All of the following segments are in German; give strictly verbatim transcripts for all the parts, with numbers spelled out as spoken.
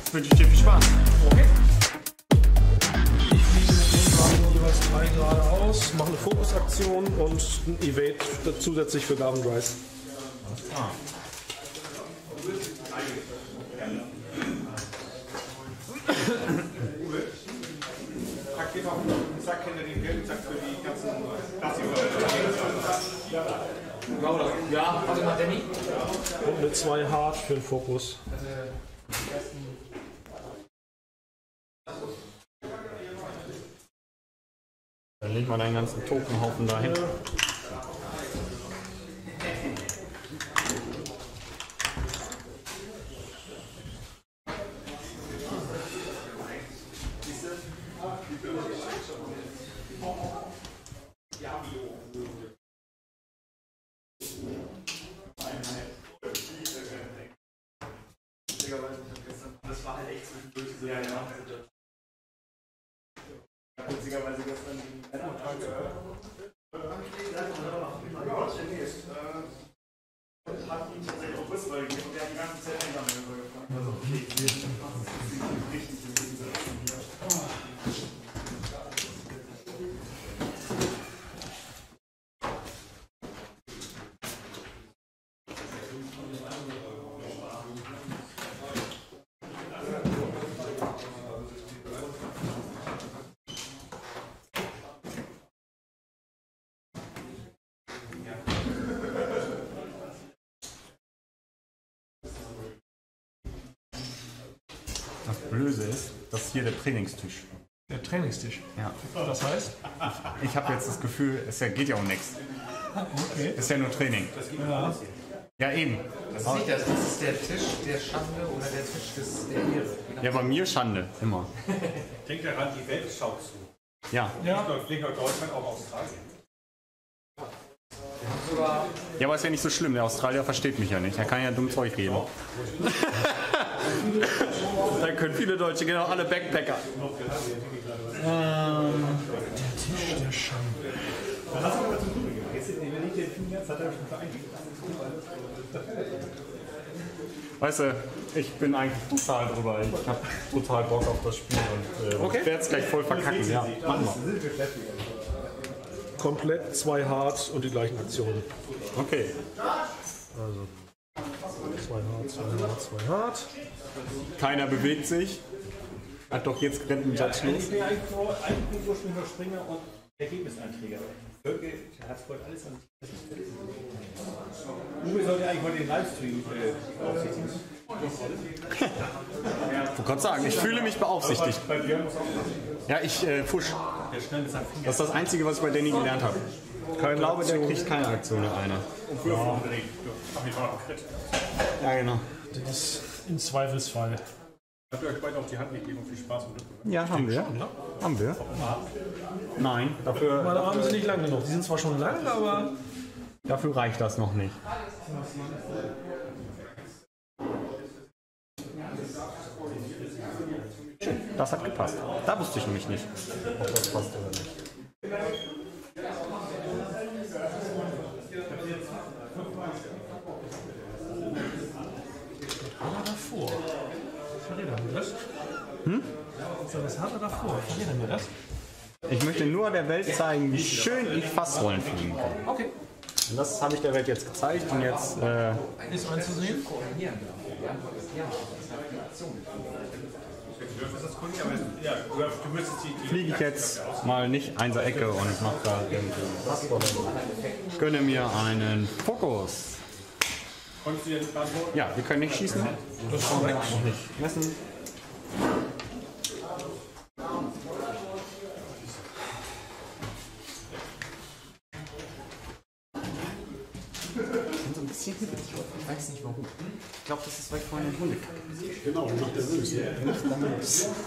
wünsche ich dir viel Spaß. Okay. Ich fliege mit den jeweils drei geradeaus, mache eine Fokusaktion und ein Evade zusätzlich für Garden Rise. Alles klar. Zack, hinter den gelben Zack für die ganzen Ja, warte mal, Danny. Und mit zwei Hard für den Fokus. Dann leg mal deinen ganzen Tokenhaufen dahin. Ja. Das war halt echt zwischendurch so. Ja, ja. Witzigerweise gestern die Männertag gehört. Hat ihn tatsächlich auch Fußball gegeben und der hat die ganze Zeit länger gefragt. Also, okay, richtig gewesen. Das Blöde ist, das ist hier der Trainingstisch. Der Trainingstisch. Ja. Das heißt? Ich habe jetzt das Gefühl, es geht ja um nichts. Okay. Ist ja nur Training. Ja. Ja, eben. Das ist nicht das, das ist der Tisch der Schande oder der Tisch des, der Ehre. Ja, bei mir Schande, immer. Denkt daran, die Welt schaut zu. Ja. Ja. Nicht nur Deutschland, auch Australien. Sogar Ja, aber ist ja nicht so schlimm. Der Australier versteht mich ja nicht. Er kann ja dumm Zeug reden. Da können viele Deutsche, genau, alle Backpacker. Ähm, Der Tisch der Schande. Dann hast du aber zum Kuchen gegangen. Jetzt, wenn ich den Film jetzt hat er schon vereinigt. Weißt du, ich bin eigentlich total drüber. Ich habe total Bock auf das Spiel und äh, Okay. ich werde es gleich voll verkacken. Ja, machen wir. Komplett zwei Hard und die gleichen Aktionen. Okay. Also zwei Hard, zwei Hard, zwei Hard. Keiner bewegt sich. Hat doch jetzt rennt ein Judge los. Ich bin eigentlich nur eigentlich ursprünglich nur Springer und Ergebniseinträger. Völke hat es heute alles an. Uwe sollte eigentlich heute den Livestream äh, aufsichtigen. Ich wollte gerade sagen, ich fühle mich beaufsichtigt. Bei Björn muss auch Ja, ich äh, fusch. der schnell mit seinem Finger. Das ist das Einzige, was ich bei Danny gelernt habe. Keine Ich glaube, der Aktion. kriegt keine Aktion in einer. Und Würfel umdrehen. Ach, ich war noch Crit. Ja, genau. Das ist im Zweifelsfall. Habt ihr euch beide auf die Hand gegeben und viel Spaß und Glück. Ja, haben wir. Haben wir. Nein, dafür, Meine Arme sind nicht lang genug. Die sind zwar schon lang, aber dafür reicht das noch nicht. Das hat gepasst. Da wusste ich nämlich nicht, ob das passt oder nicht. hat er davor? Verrät er mir das? Hm? Was hat er davor? Verrät er mir das? Ich möchte nur der Welt zeigen, wie schön ich Fassrollen fliegen kann. Okay. Und das habe ich der Welt jetzt gezeigt und jetzt äh, Ist einzusehen? Ja, du müsstest die. fliege ich jetzt mal nicht einser Ecke und mache da irgendwie Fassrollen. Ich gönne mir einen Fokus. Konntest du jetzt beantworten? Ja, wir können nicht schießen. Das ist korrekt. Noch nicht messen. Ich bin so ein bisschen hibbelig. Ich weiß nicht warum. Ich glaube, das ist, weil ich meine Hunde kacke. Genau, nach der Wüste. Nicht damit.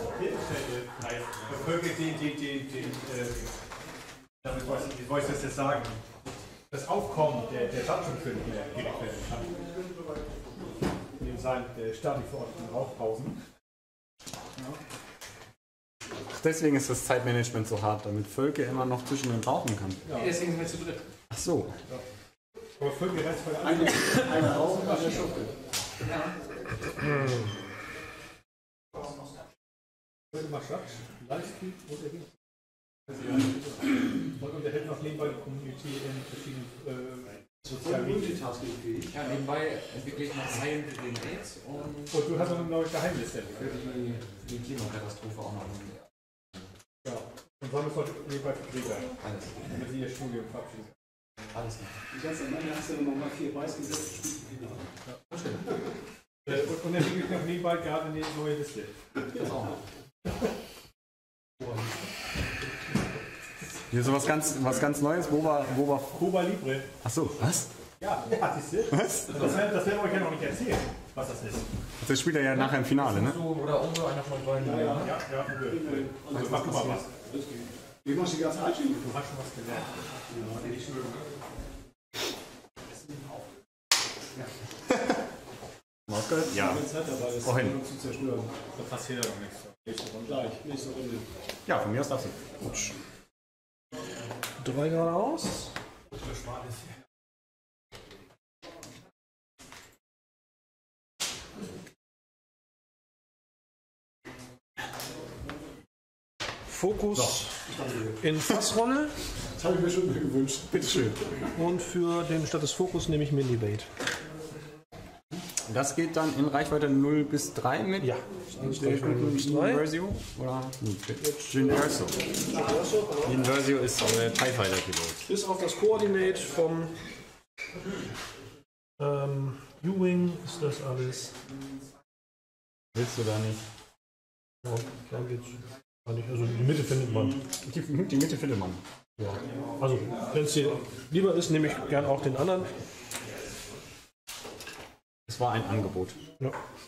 Völke, die, die, die, die, äh, damit wollte ich, wie wollte ich das jetzt sagen? Das Aufkommen der, der Stadtschulfilme hat. In seinen äh, staatlich verordneten Rauchpausen. Deswegen ist das Zeitmanagement so hart, damit Völke immer noch zwischen den rauchen kann. Nee, deswegen sind wir zu dritt. Ach so. Aber Völke reizt heute eine, eine Rauch und eine Schuppe. Maschat, Livestream und Ergebnis. Und unterhält noch nebenbei die Community in verschiedenen äh, sozialen Medien. Ja, nebenbei entwickle ich noch Zeilen für den AIDS und Und du hast noch eine neue Geheimliste. für die, die Klimakatastrophe auch noch. Ja. Und sammelst heute nebenbei für Greta, Alles. damit sie ihr Studium verabschieden. Alles klar. Ganz am Ende hast du noch mal vier Preis gesetzt. Äh, und, und entwickelt noch nebenbei gerade eine neue Liste. Das auch noch. Hier ist so was ganz, was ganz Neues, wo war, wo war. Cuba Libre. Achso, was? Ja, ja, siehst du? Was? Das werden das werden wir euch ja noch nicht erzählen, was das ist. Das spielt er ja nachher im Finale, ne? Du oder Uwe, einer von beiden. Ja, ja, ja. Uwe. Also, mach du mal was. Wie machst du die ganze Einstellung? Du hast schon was gelernt. Ausgehört? Ja. Zeit dabei ist, Wohin? um zu zerstören. Da passiert ja noch nichts. Nächste Runde. Gleich, nächste Runde. Ja, von mir aus darfst du. Drei geradeaus. Fokus in Fassrolle. Das habe ich mir schon gewünscht. Bitteschön. Und für den statt des Fokus nehme ich mir Debate. Das geht dann in Reichweite null bis drei mit? Ja, Mit null bis drei. Inversio? Oder? Inverso. Inversio ist äh, TIE Fighter Pilot. Bis auf das Koordinat vom ähm, U-Wing ist das alles. Willst du da nicht? Ja, da geht's. Also die Mitte findet man. Die, die Mitte findet man. Ja. Also, wenn es dir lieber ist, nehme ich gern auch den anderen. Es war ein Angebot. Ja.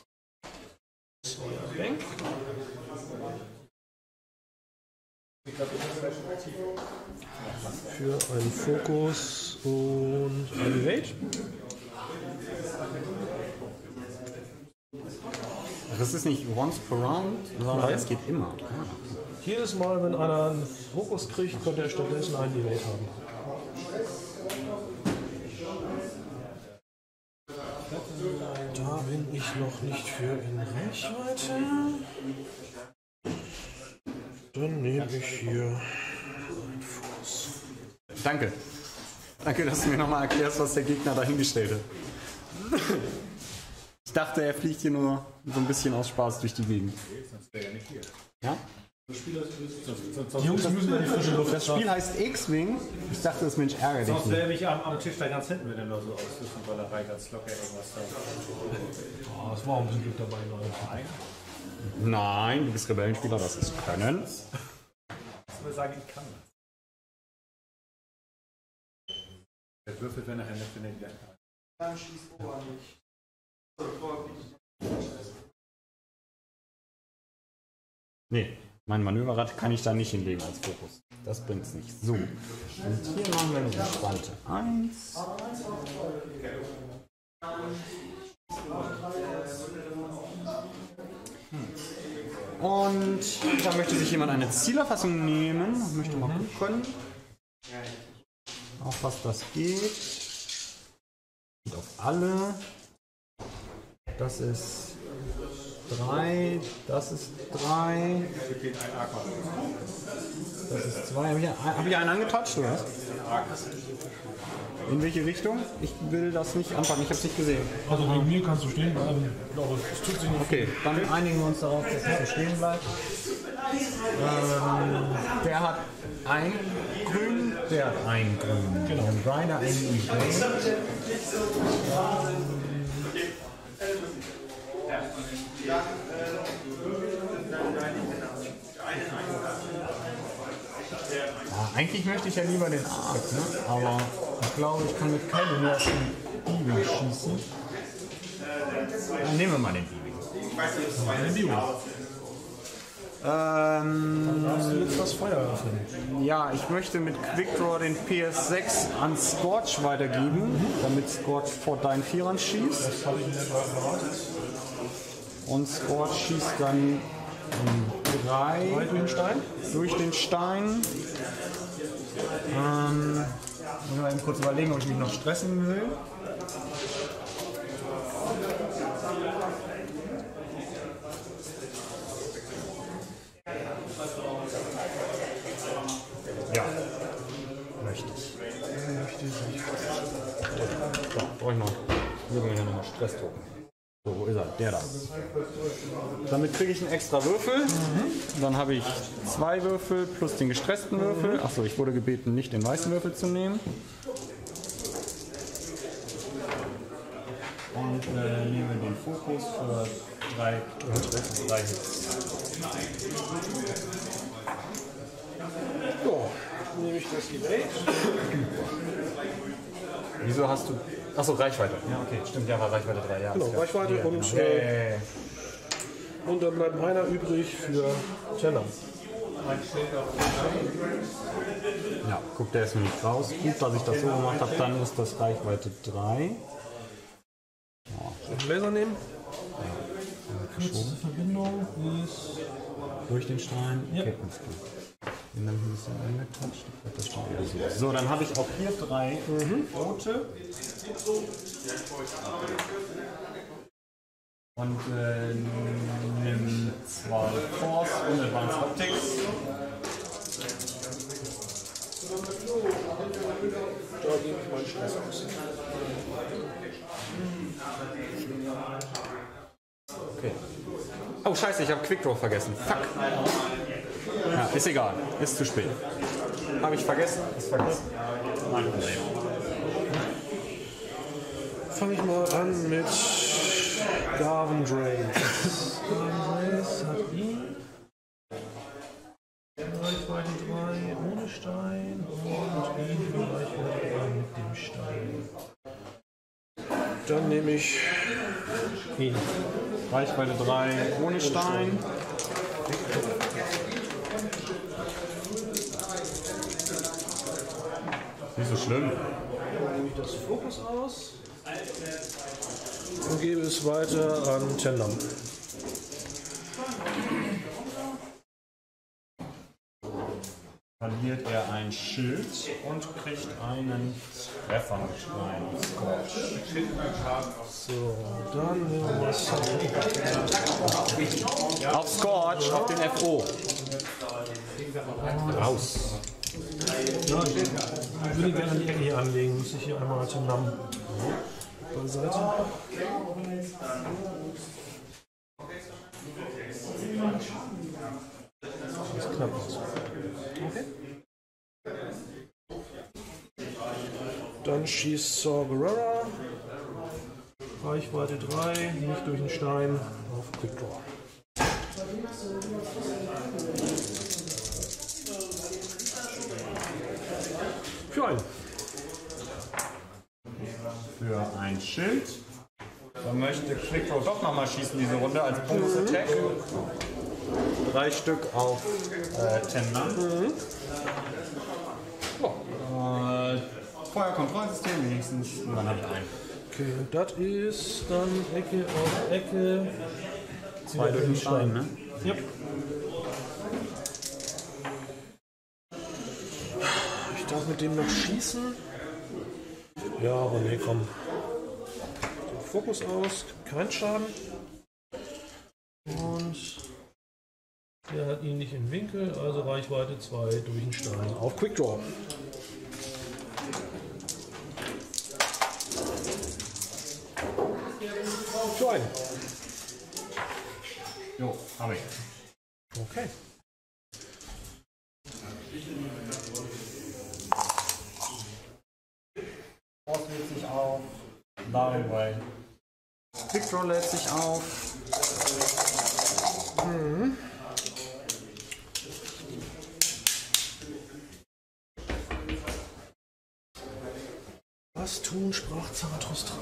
Bank. Für einen Fokus und ein Evade. Das ist nicht once per round, sondern Nein. es geht immer. Jedes Mal, wenn einer einen Fokus kriegt, könnte er stattdessen einen Evade haben. Da bin ich noch nicht für in Reichweite. Dann nehme ich hier einen Fokus. Danke. Danke, dass du mir nochmal erklärst, was der Gegner dahingestellt hat. Ich dachte, er fliegt hier nur so ein bisschen aus Spaß durch die Gegend. Ja? Die Jungs müssen ja die frische Luft. Das Spiel heißt X-Wing. Ich dachte, das Mensch ärgert dich Sonst nicht. wäre ich am, am Tisch da ganz hinten, wenn er nur so auswischen, weil er rein ganz locker irgendwas sagt. Oh, das war ein bisschen Glück dabei, Leute. Nein, du bist Rebellenspieler, das ist Können. Ich würde sagen, ich kann das. Der würfelt, wenn er eine für den Lernen kann. Dann schießt Uwe nicht. Nee, mein Manöverrad kann ich da nicht hinlegen als Fokus. Das bringt's nicht. So. Und hier machen wir eine Spalte eins. Und da möchte sich jemand eine Zielerfassung nehmen. Ich möchte mal gucken, auf was das geht. Und auf alle. Das ist drei, das ist drei. Das ist zwei. Habe ich, hab ich einen angetoucht, oder was? In welche Richtung? Ich will das nicht anfangen, ich habe es nicht gesehen. Also wegen mir kannst du stehen bleiben. Ich glaube, es tut sich nicht. Okay, dann einigen wir uns darauf, dass es so stehen bleibt. Ähm, der hat ein Grün, der hat ein Grün. Genau. Und Ryder ein Evade. Ja, eigentlich möchte ich ja lieber den Arc, ne? Aber ich glaube, ich kann mit keinem mehr auf den Evil schießen. Dann nehmen wir mal den Evil. Ähm, Darfst du jetzt das Feuer öffnen? ja, ich möchte mit Quickdraw den P S sechs an Scorch weitergeben, damit Scorch vor deinen Vierern schießt. Das habe ich mir gerade erwartet. Und Scorch schießt dann drei Durch den Stein? durch den Stein. Ähm, muss ich mal eben kurz überlegen, ob ich mich noch stressen will. brauche ich noch. Hier haben wir hier nochmal Stressdruck. So, wo ist er? Der da. Damit kriege ich einen extra Würfel. Mhm. Dann habe ich zwei Würfel plus den gestressten Würfel. Achso, ich wurde gebeten, nicht den weißen Würfel zu nehmen. Und äh, nehmen den Fokus für drei, drei Hits. So, nehme ich das Evade. Wieso hast du... Achso, Reichweite. Ja, okay, stimmt, ja, war Reichweite drei. Ja, Genau, Reichweite ja, und, genau. äh, Hey. und dann bleibt einer übrig für Tenor. Ja, guck, der ist nämlich raus. Gut, dass ich das so gemacht habe, dann ist das Reichweite drei. Den Laser nehmen. Verschoben. Verbindung ist Durch den Stein. Ja. Okay, alles klar. Den dann ein bisschen angetatscht. Das steht wieder so. So, dann habe ich auch hier drei mhm. rote. Und äh, nimm zwei Force und Advanced Optics. Da gebe ich meinen Stress aus. Okay. Oh scheiße, ich habe Quick Draw vergessen. Fuck. Ja, ist egal. Ist zu spät. Habe ich vergessen? Ist vergessen. Nein, Problem. Fange ich mal an mit Garvin Drace. Garvin Drace hat ihn. Reichweite drei ohne Stein und ihn für Reichweite drei mit dem Stein. Dann nehme ich ihn. Reichweite drei ohne Stein. Nicht so schlimm. Dann nehme ich das Fokus aus und gebe es weiter an Tendam. Verliert er ein Schild und kriegt einen Treffer rein. So, dann nehmen wir was. Auf Scorch, auf den F O. Raus. Ja, ich würde gerne die Ecke hier anlegen. Muss ich hier einmal Tendam beiseite. Das ist knapp. Okay. Dann schießt Sorberera. Reichweite drei, nicht durch den Stein, auf Quick Draw. Für einen. Für ein Schild. Dann möchte Quick Draw doch nochmal schießen diese Runde als Bonus-Attack. Drei Stück auf äh, ten Mann. Mhm. Oh. Äh, Feuerkontrollsystem wenigstens. Und dann habe ich einen. Okay, und das ist dann Ecke auf Ecke. Zwei durch den Stein, ne? Ja. Ich darf mit dem noch schießen. Ja, aber nee, komm. Den Fokus aus, kein Schaden. Und der hat ihn nicht im Winkel, also Reichweite zwei durch den Stein auf Quick Draw. Für einen. Jo, hab ich. Okay. Force lädt sich auf. Dabei. Quick Draw lädt sich auf. Mhm. Was tun, sprach Zarathustra.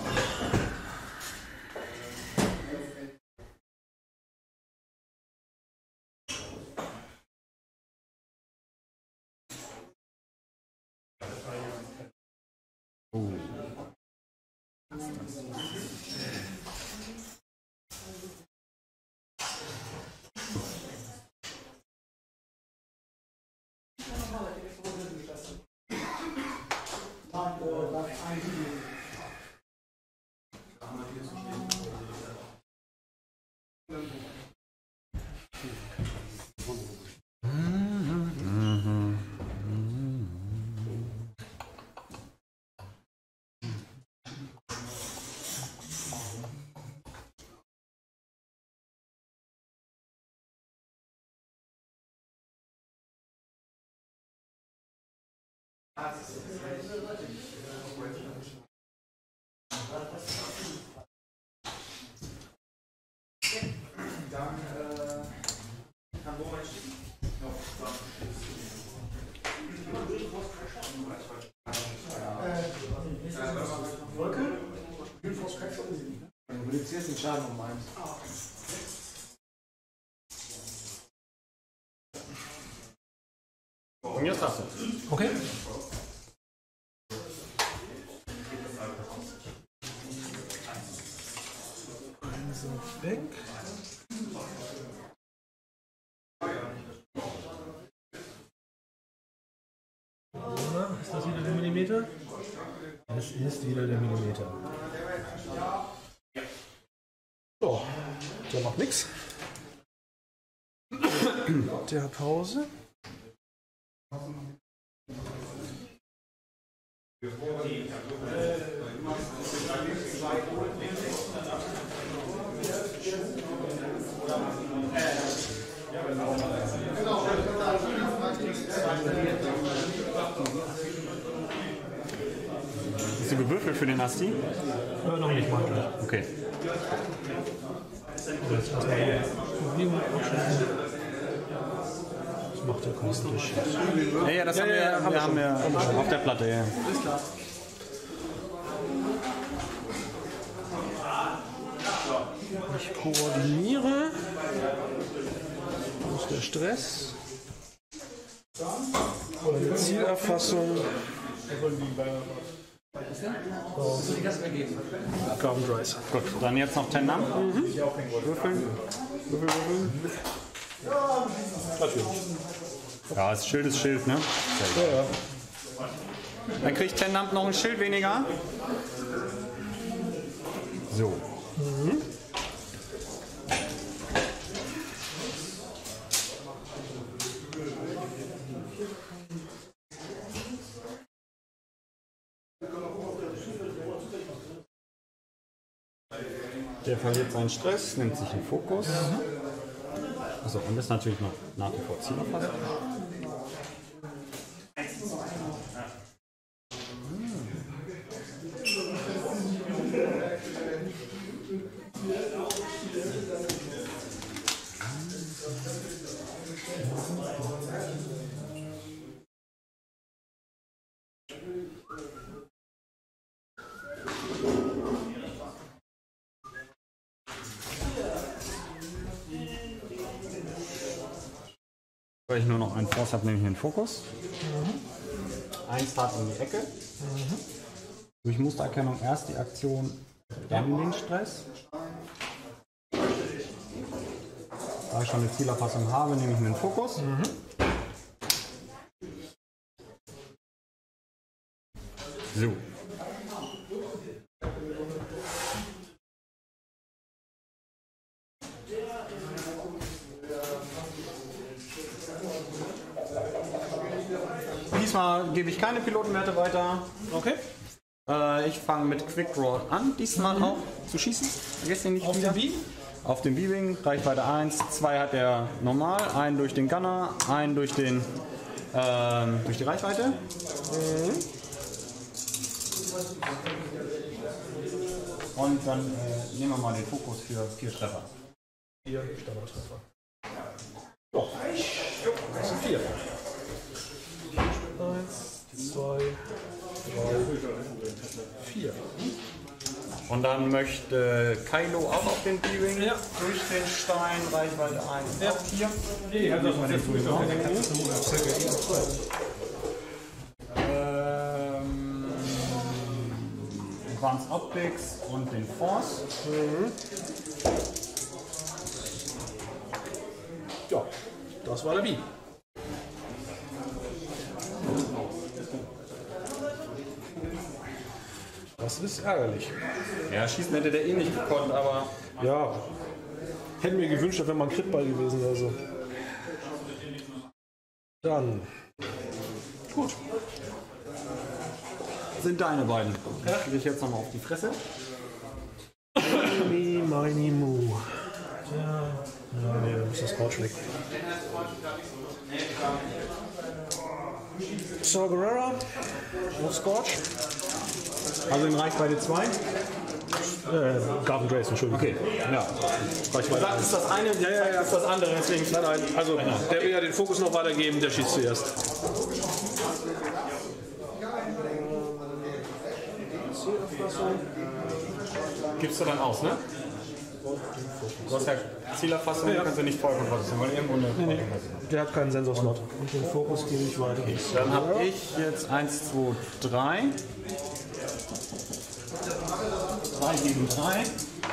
Dann äh, kann wo man schicken? Wolke? Grünforst kann schon sehen. Du reduzierst den Schaden um eins. Und jetzt hast du. Okay. Einen sind weg. Na, ist das wieder der Millimeter? Es ist wieder der Millimeter. So, der macht nichts. Der hat Pause. Hast du gewürfelt für den Asti? Äh, noch nicht mal. Okay. Jetzt erstmal die Bewegung abschließen. Das macht der künstlich. Ja, ja, das Ja, haben wir, ja, ja, haben wir, wir haben wir schon. Haben wir schon. auf der Platte, ja. Alles klar. Ich koordiniere. Wo ist der Stress? Oder die Zielerfassung. Carbon Dries. Gut, dann jetzt noch Ten Numb. Mhm. Würfeln. Würfeln, würfeln. Natürlich. Ja, das Schild ist Schild, ne? Ja, ja. Dann kriegt Ten Numb noch ein Schild weniger. So. Mhm. Der verliert seinen Stress, nimmt sich einen Fokus. Also und ist natürlich noch nach wie vor Zielerfassung. Weil ich nur noch einen Force habe, nehme ich den Fokus. Mhm. Eins hat in die Ecke. Mhm. Durch Mustererkennung erst die Aktion, dann den Stress. Da ich schon eine Zielerfassung habe, nehme ich mir den Fokus. Mhm. So. Diesmal gebe ich keine Pilotenwerte weiter. Okay. Äh, ich fange mit Quick Draw an, diesmal auch zu schießen. Vergesst ihn nicht Auf wieder. den B? Auf dem B-Wing, Reichweite eins, zwei hat er normal, einen durch den Gunner, einen durch den ähm, durch die Reichweite. Mhm. Und dann äh, nehmen wir mal den Fokus für vier Treffer. Vier Standardtreffer. Doch. Das sind vier. Eins, zwei, drei, vier. Und dann möchte Kylo auch auf den B-Wing Ja. durch den Stein, Reichweite eins. Ja. Auch hier. Nee, also das ist gut. Ähm, Advanced Optics und den Force. Mhm. Ja, das war der B. Das ist ärgerlich. Ja, schießen hätte der eh nicht gekonnt, aber Ja, hätten wir gewünscht, das wäre mal ein Critball gewesen oder so. Dann. Gut. sind deine beiden. Ja. Kriege ich jetzt nochmal auf die Fresse. Mini, mini, mu. Ja, ja, nee, da muss das Couch weg. Saw Gerrera, und Scorch. Also in Reichweite zwei? Äh, Garden Grace, Entschuldigung. Okay, ja. Reichweite Das ist das eine, Ja, ja, ja, ist das andere, deswegen. Nein, nein, also der will ja den Fokus noch weitergeben, der schießt zuerst. gibst du dann aus, ne? Du hast ja Zielerfassung, ja. Kannst du nicht voll positionieren, weil irgendwo eine. Nee, nee. Der hat keinen Sensorslot. Und den Fokus gebe ich weiter. Dann habe ich jetzt eins, zwei, drei. drei gegen drei.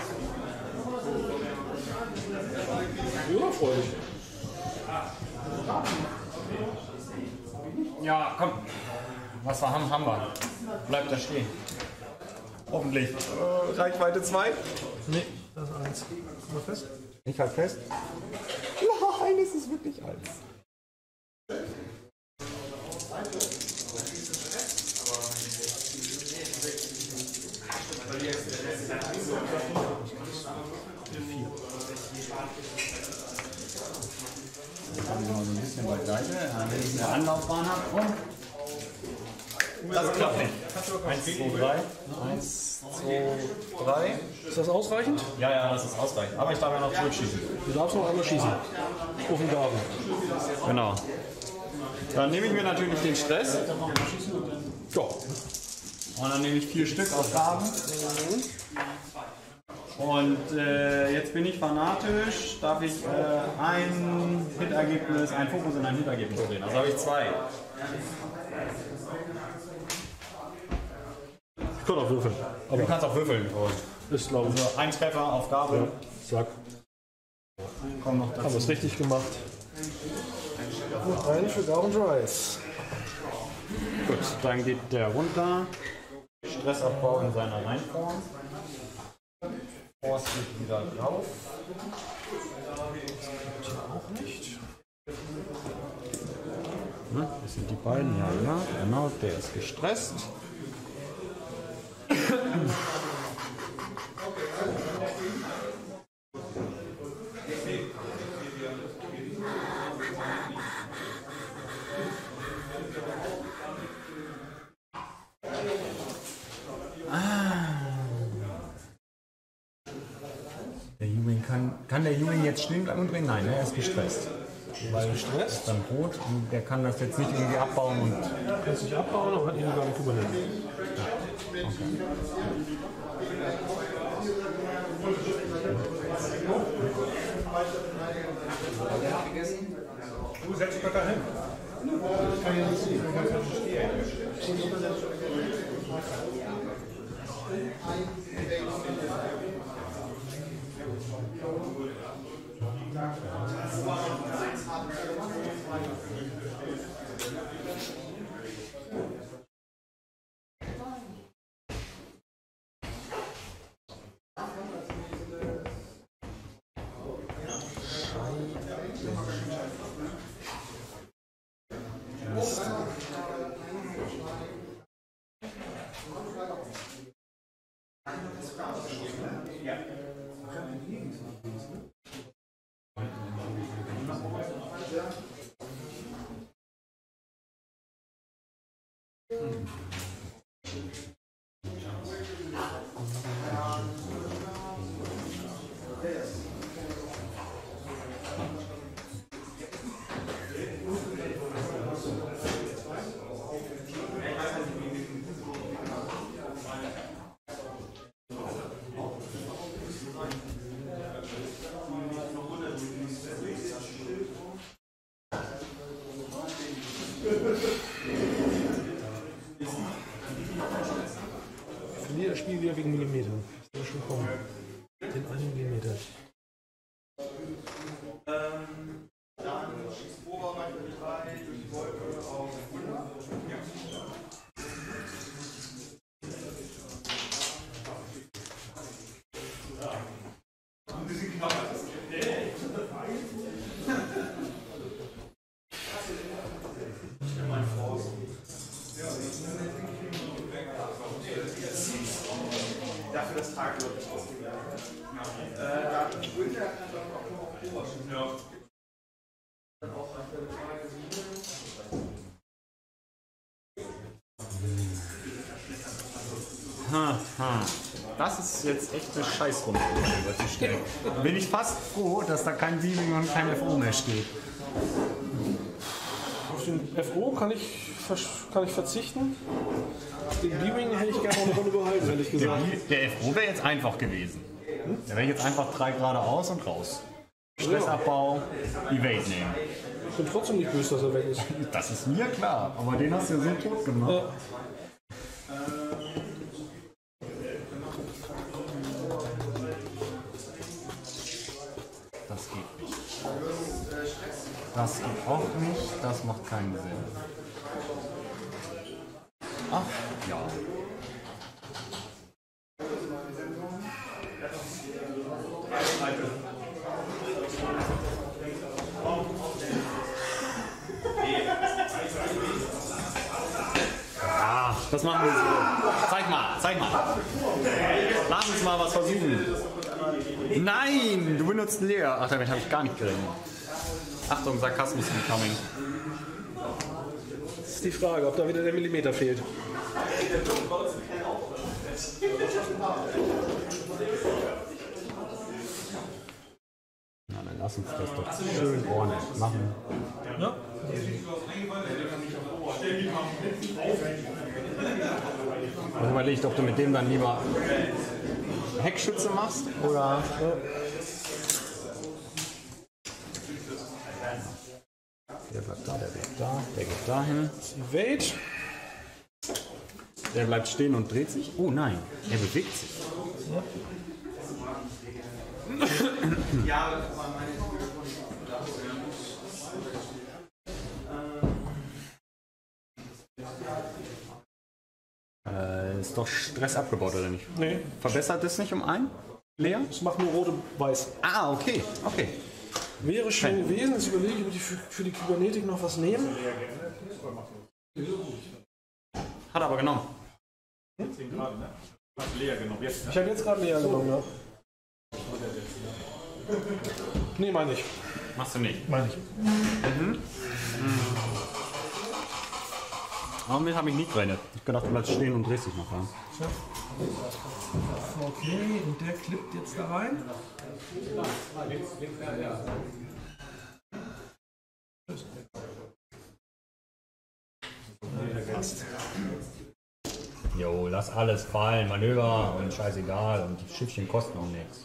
Ja, freudig. Ja, komm. Was wir haben, haben wir. Bleibt da stehen. Hoffentlich. Äh, Reichweite zwei? Nee, das ist eins. Mal fest? Ich halt fest. Nein, es ist wirklich eins. Dann mal so ein bisschen beiseite, damit ich eine Anlaufbahn habe. Und das klappt nicht. eins, zwei, drei. eins, zwei, drei. Ist das ausreichend? Ja, ja, das ist ausreichend. Aber ich darf ja noch zurückschießen. Du darfst noch einmal schießen. Auf den Garten. Genau. Dann nehme ich mir natürlich den Stress. Ja. Und dann nehme ich vier Stück aus Farben. Und äh, jetzt bin ich fanatisch, darf ich äh, ein Hit-Ergebnis, ein Fokus in ein Hit-Ergebnis drehen. Also habe ich zwei. Ich kann auch würfeln. Aber du kannst auch würfeln. Ist, glaube ich. Also ein Treffer auf Gabe. Ja. Zack. Komm noch dazu. Haben wir es richtig gemacht. Und einen für Garden Drive. Gut, dann geht der runter. Stressabbau in seiner Reinform. Force geht wieder drauf. Auch nicht. Ne? Das sind die beiden, ja, ja, genau, der ist gestresst. Der Ewing kann, kann der Ewing jetzt stehen bleiben und drehen? Nein, er ist gestresst. Weil gestresst. Dann rot und der kann das jetzt nicht irgendwie abbauen und. Kann es nicht abbauen, aber hat ihn gar nicht übernehmen. Du setzt dich doch da hin. Ich kann ja nicht sehen, du kannst nicht stehen. Ich verliere das Spiel wieder wegen Millimeter. Das soll schon kommen. Den einen Millimeter. Dafür das Tag wirklich ausgegangen. Äh, Winter kann dann auch noch Oktober. Ja. Hm. Das ist jetzt echt eine Scheißrunde, was ich stelle. Bin ich fast froh, dass da kein Beaming und kein F O mehr steht. Auf den F O kann ich, kann ich verzichten. Den Beaming hätte ich gerne noch eine Runde behalten, ehrlich gesagt. Der, der F O wäre jetzt einfach gewesen. Der wäre jetzt einfach drei geradeaus und raus. Stressabbau, Evade nehmen. Ich bin trotzdem nicht böse, dass er weg ist. Das ist mir klar, aber den hast du ja so tot gemacht. Ja. Das geht nicht. Das geht auch nicht. Das macht keinen Sinn. Ach, ja. Ah, das machen wir so. Zeig mal, zeig mal. Lass uns mal was versuchen. Nein, du benutzt leer. Ach, damit habe ich gar nicht gerechnet. Achtung, Sarkasmus incoming. Das ist die Frage, ob da wieder der Millimeter fehlt. Na, dann lass uns das doch schön ordentlich machen. Ja. Ich habe überlegt, ob du mit dem dann lieber Heckschütze machst oder. Der bleibt da, der bleibt da, der geht dahin. Evade. Der bleibt stehen und dreht sich. Oh nein, er bewegt sich. Ja, Äh, ist doch Stress abgebaut, oder nicht? Nee, Verbessert es nicht um ein? Leer? es macht nur rot und weiß. Ah, okay, okay. Wäre schön gewesen, jetzt überlege ich, ob ich für, für die Kybernetik noch was nehme. Hat er aber genommen. Leer genommen. Jetzt, Ich habe jetzt gerade leer genommen, ja. Nee, meine ich. Machst du nicht. Meine ich. Aber damit habe ich nicht gerechnet. Ich gedacht, du bleibst stehen und drehst dich noch rein. Okay, und der klippt jetzt da rein. Jo, lass alles fallen, Manöver und scheißegal und die Schiffchen kosten auch nichts.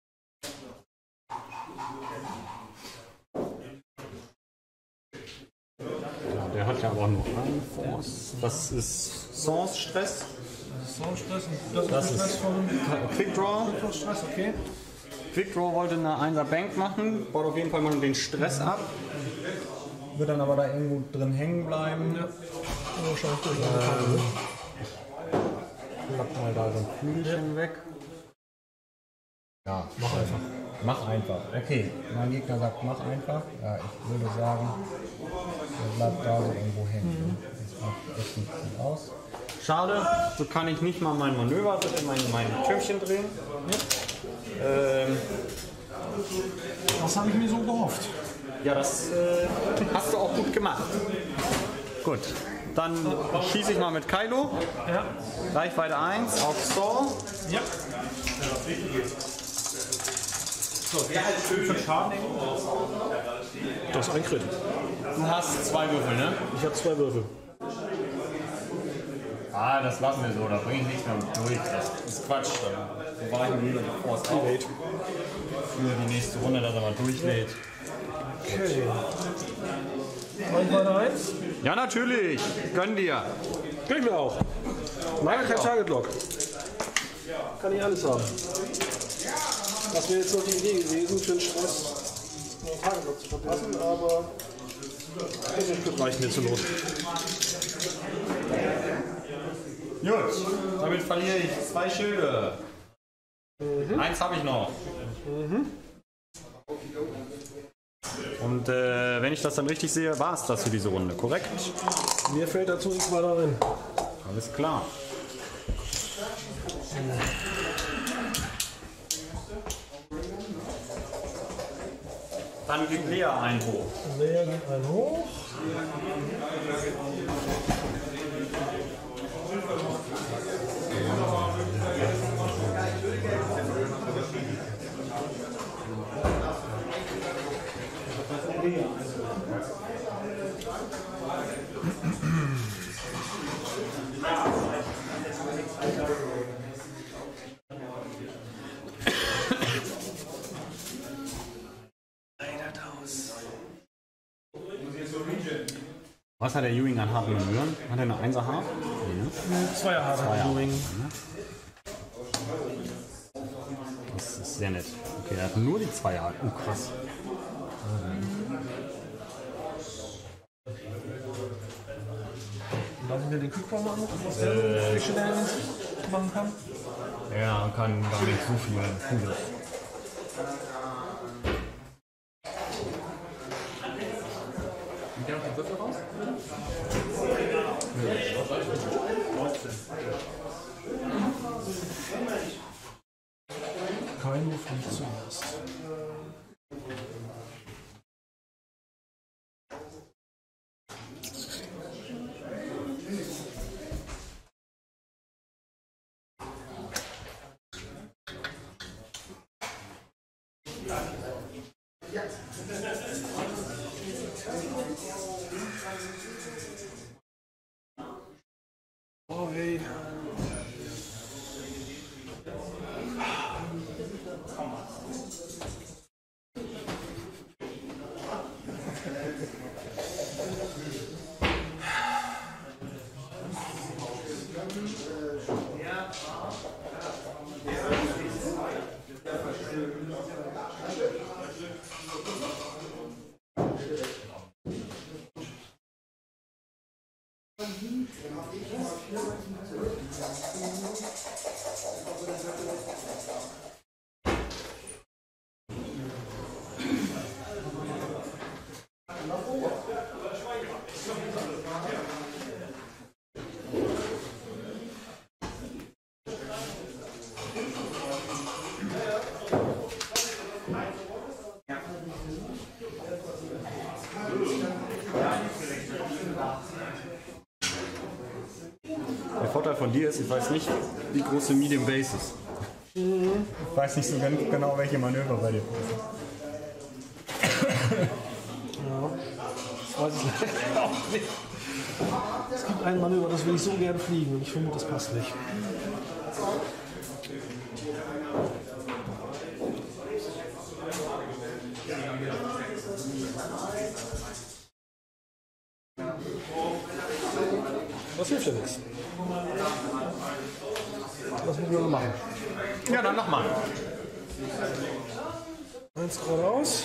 Ja, der hat ja aber nur einen Force. Das ist Sans-Stress. Soundstress und Das Stress ist von Quick Draw. Stress, okay. Quick Draw wollte eine Einser Bank machen, baut auf jeden Fall mal den Stress ab. Wird dann aber da irgendwo drin hängen bleiben. Ja. Oh, schau ich durch. Ähm, Klapp mal da so ein Flügelchen weg. Ja, mach einfach. Mach einfach. Okay, mein Gegner sagt, mach einfach. Ja, ich würde sagen, der bleibt da so irgendwo hängen. Das macht echt nicht gut aus. Schade, so kann ich nicht mal mein Manöver, bitte mein, mein Türmchen drehen. Ja. Ähm, Das habe ich mir so gehofft. ja, das äh, hast du auch gut gemacht. Gut, dann schieße ich mal mit Kylo. Ja. Reichweite eins auf Saw. Ja. so, wer halt schön für Schaden nehmen? Das ist ein Crit. Du hast zwei Würfel, ne? Ich habe zwei Würfel. Ah, das lassen wir so, da bringe ich nichts mehr durch. Das ist Quatsch. Dann bewahren wir lieber die Force auf Evade. für die nächste Runde, dass er mal durchlädt. Okay. Reichweite eins. Ja, natürlich. Gönn dir. Kann ich mir auch. Leider kein Target Lock. Kann ich alles haben. Das wäre jetzt noch die Idee gewesen, für den Stress einen Target Lock zu verpassen, aber das wird reichen mir zur Not. Gut, damit verliere ich zwei Schilde. Mhm. Eins habe ich noch. Mhm. Und äh, wenn ich das dann richtig sehe, war es das für diese Runde, korrekt? Mir fällt dazu nichts weiter ein. Alles klar. Dann geht Lea ein hoch. Lea geht ein hoch. Was hat der Ewing an harten Manören? Hat er eine Einser Hart? Nee, ne? Zweier Hart Ewing. Das ist sehr nett. Okay, er hat nur die zwei Hart. Oh, krass. Lassen wir den Quickform mal anrufen, was der äh, Shenanigans machen kann? Ja, kann gar nicht so viel Gutes. Und der noch den Würfel raus? Kein Wurf nicht zuerst. Oh, hey. Der Vorteil von dir ist, ich weiß nicht, wie groß die Medium Base ist. Ich weiß nicht so genau, welche Manöver bei dir passen. Ja, das weiß ich leider auch nicht. Es gibt ein Manöver, das will ich so gerne fliegen und ich vermute, das passt nicht. Was hilft denn nichts? Was müssen wir noch machen? Ja, dann nochmal. Eins geradeaus.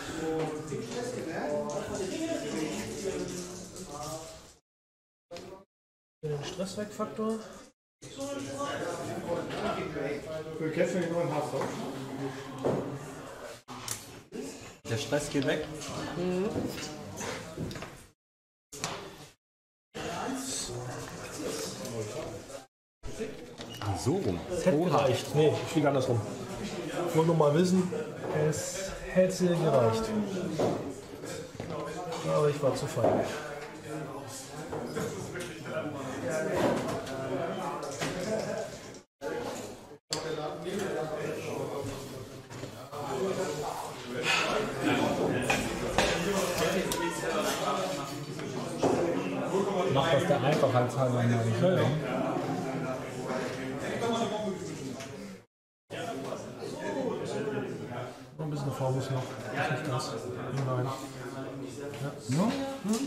Den Stresswegfaktor. Du kennst den neuen Hass, oder? Der Stress geht weg. Mhm. Ach, so rum. Es hätte gereicht. Nee, ich fliege andersrum. Ich wollte nur mal wissen, es hätte gereicht. Aber ich war zu fein. Macht das der Einfachheitshalber mal nicht. Ja, ja. Noch ein bisschen nach vorne muss noch. Ist nicht ganz. Nein. Ja. No? Hm?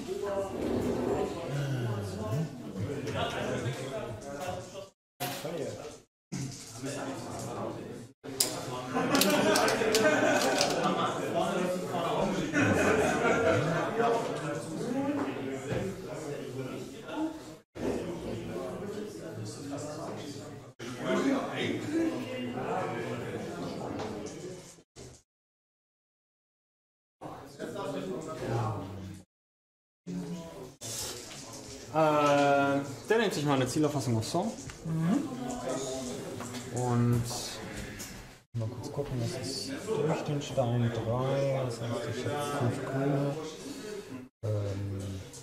Äh, der nennt sich mal eine Zielauffassung auf Song. Mhm. Und mal kurz gucken, das ist durch den Stein drei, das heißt ich habe fünf Grüne. Ähm,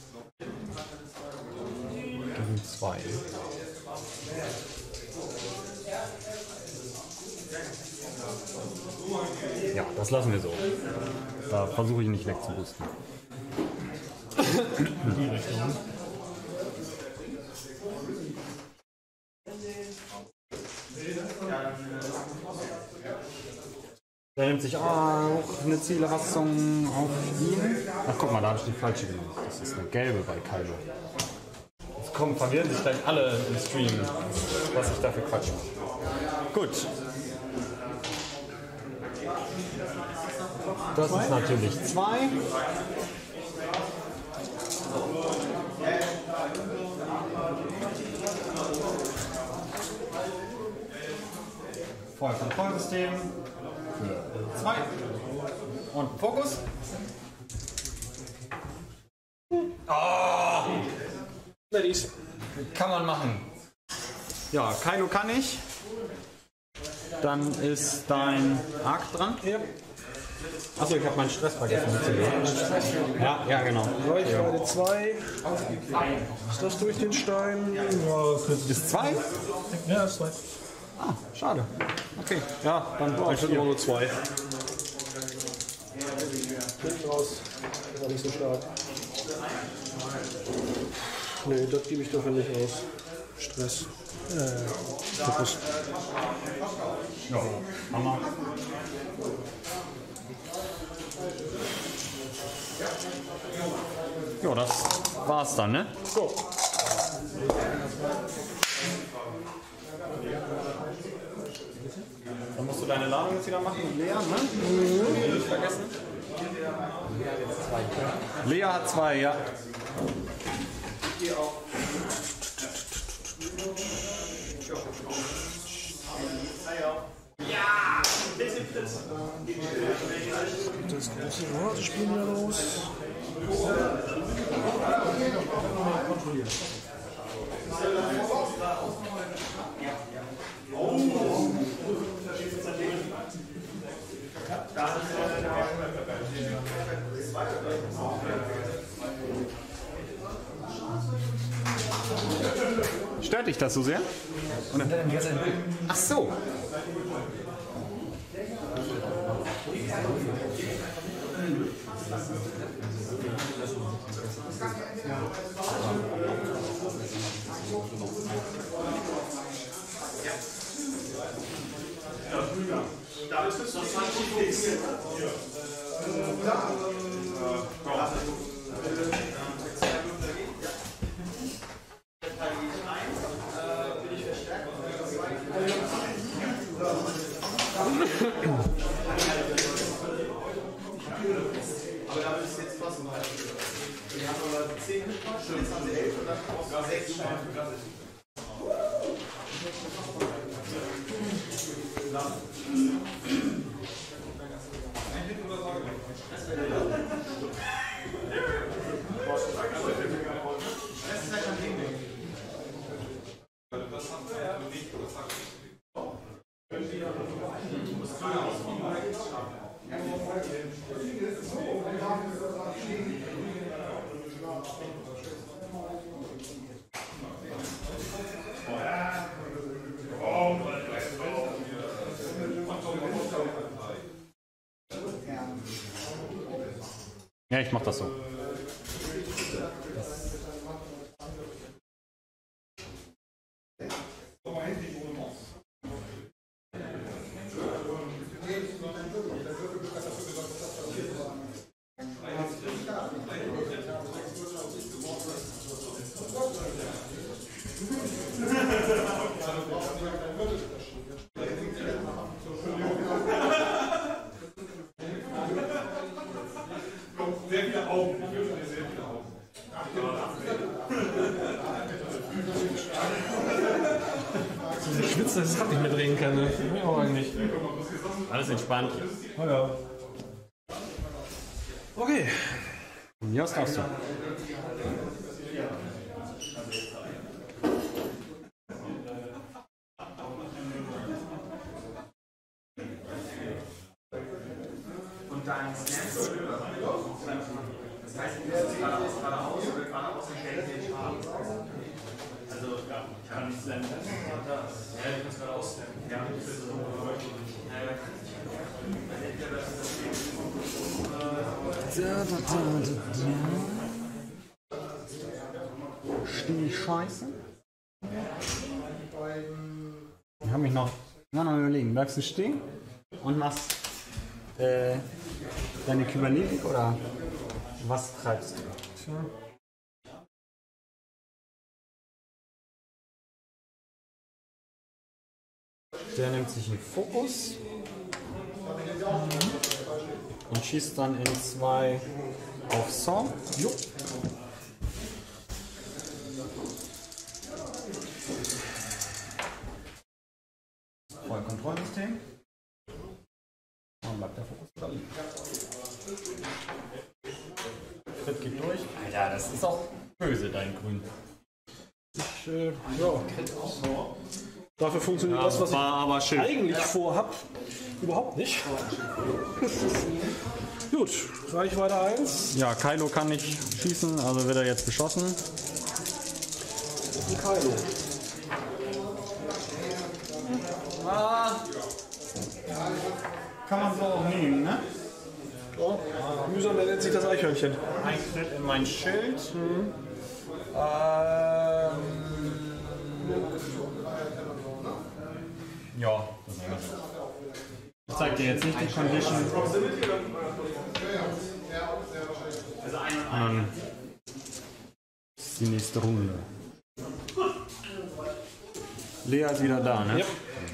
gegen zwei. Ja, das lassen wir so. Da versuche ich nicht wegzurüsten. In die Richtung. Der nimmt sich auch eine Zielrassung auf ihn. Ach guck mal, da habe ich die falsche genommen. Das ist eine gelbe bei Kylo. Jetzt kommen, verwirren sich gleich alle im Stream, was ich dafür Quatsch mache. Gut. Das ist natürlich zwei. Feuer vom Feuersystem. Für zwei. Und Fokus. Oh! Ladies. Kann man machen. Ja, Kylo kann ich. Dann ist dein Arc dran. Ja. Achso, ich habe meinen Stress vergessen mitzugeben. Ja, ja, genau. Reichweite zwei. Ist das durch den Stein? Ja, Ist zwei? ja ist zwei. Ah, schade. Okay, ja, dann Oh, ich finde immer nur zwei. Hinten raus. Das war nicht so stark. Nee, das gebe ich dafür nicht aus. Stress. Äh, Fokus. Ja, Hammer. Ja, das war's dann, ne? So. Dann musst du deine Ladung jetzt wieder machen und Lea, ne? Mhm. Nicht vergessen. Lea hat zwei, ja. Das große Ratespiel wieder los. Stört dich das so sehr? Oder? Ach so. Da ist es noch zwanzig fix. Aber da ist jetzt fast mal. Wir haben aber zehn Stunden, jetzt haben sie elf und dann auch sechs Stunden. Ja, ich mach das so. Sehr viele Augen. Ich wünsche dir sehr viele Augen. So schwitzt, dass ich das Rad nicht mehr drehen kann. Ne? Ja, auch eigentlich. Alles entspannt. Oh ja. Okay. Von mir aus darfst du. Und dann scannst du rüber. Das heißt, du musst geradeaus, geradeaus oder geradeaus und stellst den Schaden. Also, ja, ich kann nicht slammen. Ja, du kannst geradeaus slammen. Ja, das ist so. Ja, ja, kann ich nicht. Dann entweder das ist das Da, da, da, da, da. Stimmig scheiße. Ich habe mich noch, noch mal überlegen. Bleibst du stehen und machst äh, deine Kybernetik oder was treibst du? Tja. Der nimmt sich einen Fokus und schießt dann in zwei auf Song. Jo. Voll Kontrollsystem. Dann bleibt der Fokus da liegen. Schritt geht durch. Alter, das ist auch böse, dein Grün. Ich, äh, ja. Dafür funktioniert Ja, das, was ich aber Schild. eigentlich vorhab, überhaupt nicht. Gut, Reichweite eins. Ja, Kylo kann nicht schießen, also wird er jetzt beschossen. Ein Kylo. Ah, kann man so auch nehmen, ne? Ja. Mühsam, der nennt sich das Eichhörnchen. Ein Schritt in mein Schild. Mhm. Ähm, ja, das ist das. Ich zeig dir jetzt nicht die Condition. Ähm, das ist die nächste Runde. Lea ist wieder da, ne? Ja.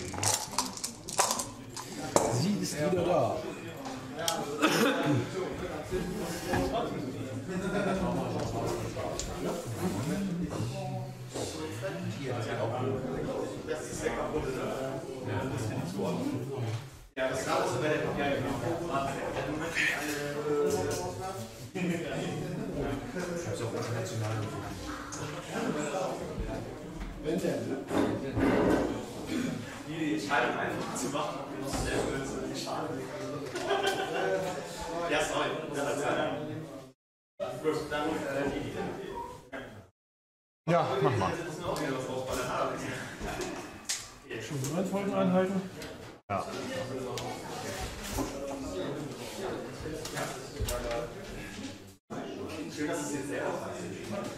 Sie ist wieder da. Ja, das war so bei der ja, genau. Die Entscheidung einfach zu machen, muss sehr schade. Ja, sorry. Gut, dann die. Ja, mach mal. Schon Reihenfolgen einhalten. Ja. Schön, dass es jetzt sehr aufwendig ist.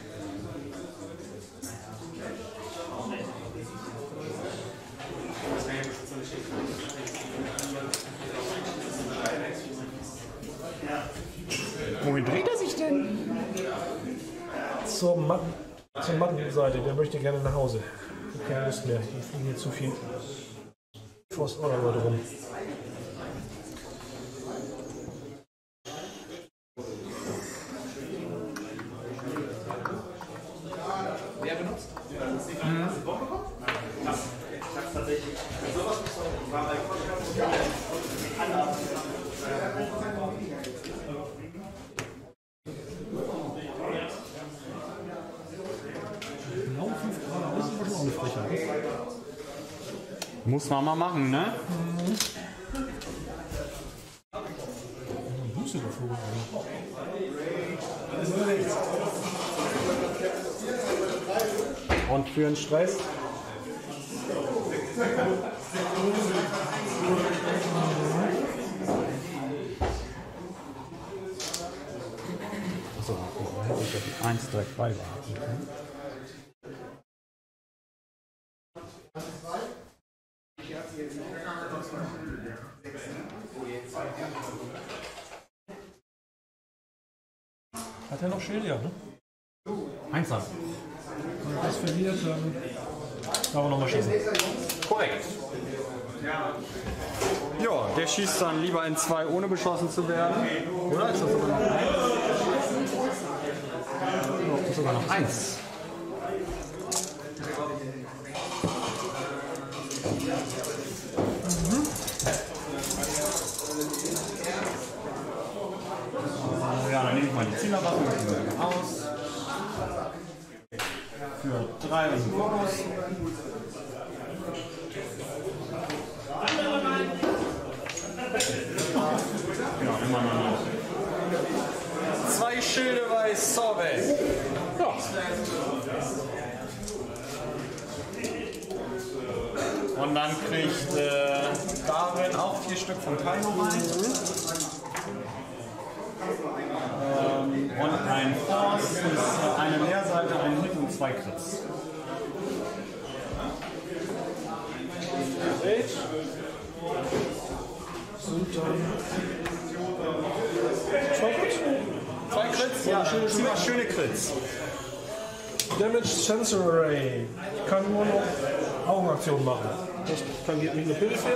Wohin dreht er sich denn? Zur, Mat zur Mattenseite. Der möchte gerne nach Hause. Ich habe keine Lust mehr. Hier fliegen hier zu viel Forst Order Leute rum. Wer benutzt? Mhm. Hast du Bock bekommen? Ja. Ich hab's tatsächlich. Sowas war bei Podcast. Genau fünf Grad aus, ist aber schon auch eine Frechheit. Muss man mal machen, ne? Buße geflogen. Und für den Stress? Achso, da hätte ich ja die eins direkt beibehalten können. Hat er noch Schild, ja, ne? Eins ab. Wenn er das verliert, dann darf er nochmal schießen. Korrekt. Ja, der schießt dann lieber in zwei, ohne beschossen zu werden. Oder ist das sogar noch eins? Oder ist das sogar noch eins? Mhm. Ja, dann nehme ich mal die Zielerwaffe aus. Für drei und Fokus. Ja, immer noch. Zwei Schilde bei Sorbet. Ja. Und dann kriegt äh, Darin auch vier Stück von Kylo rein. Und ein Force ist eine Leerseite, ein Hit und zwei Crits. Eight. Sind dann zwei Crits. Zwei Crits? Ja, ziemlich schöne Crits. Damage Sensor Array. Ich kann nur noch Augenaktionen machen. Das kann geht nicht eine Pilze.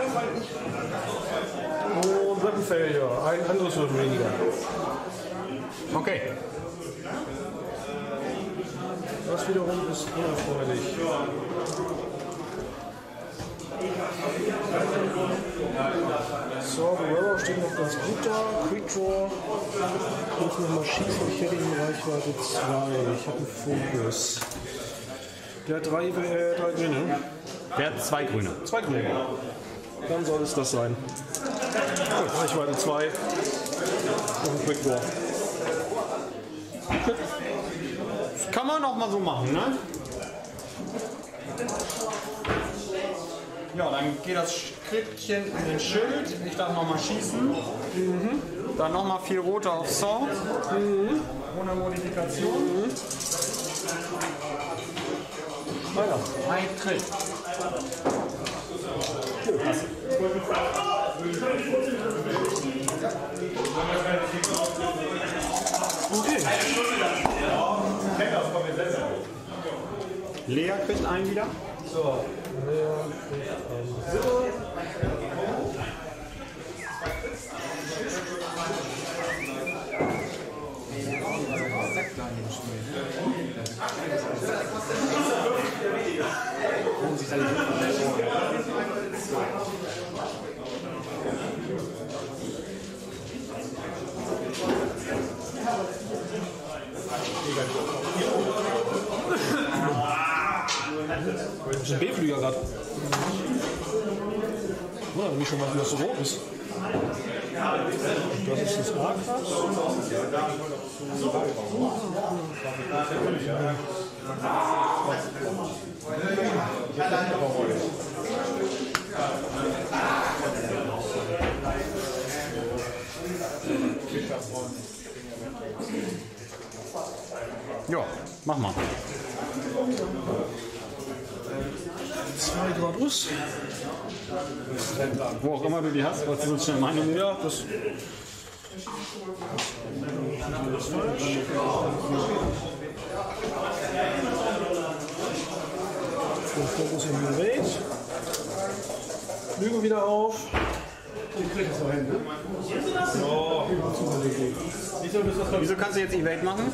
Und Weapon Failure. Ein anderes wird weniger. Okay. Das wiederum ist unerfreulich. So, the Weather steht noch ganz gut da. Quick Draw. Ich muss nochmal schießen. Ich hätte ihn in Reichweite zwei. Ich habe einen Fokus. Der hat drei, äh, drei Grüne. Der hat zwei Grüne. Zwei Grüne. Dann soll es das sein. Gut, Reichweite zwei. Und ein Quick Draw. Das kann man auch mal so machen, ne? Ja, dann geht das Skriptchen in den Schild. Ich darf nochmal schießen. Mhm. Dann nochmal vier rote auf Sword. Mhm. Ohne Modifikation. Mhm. Weiter. Ein Tritt. Okay. Lea kriegt einen wieder. So, Lea kriegt einen Silber. Das ist ein B-Flüger gerade. Wundert mich schon mal, wie das so rot ist. Das ist das A-Krass. Ja, mach mal. Zwei Gradus. Wo auch immer du die hast, was du so schnell meine. Ja, das. Das ist falsch. Den Fokus in den Rate. Lüge wieder auf. Wieso kannst du jetzt Evade machen?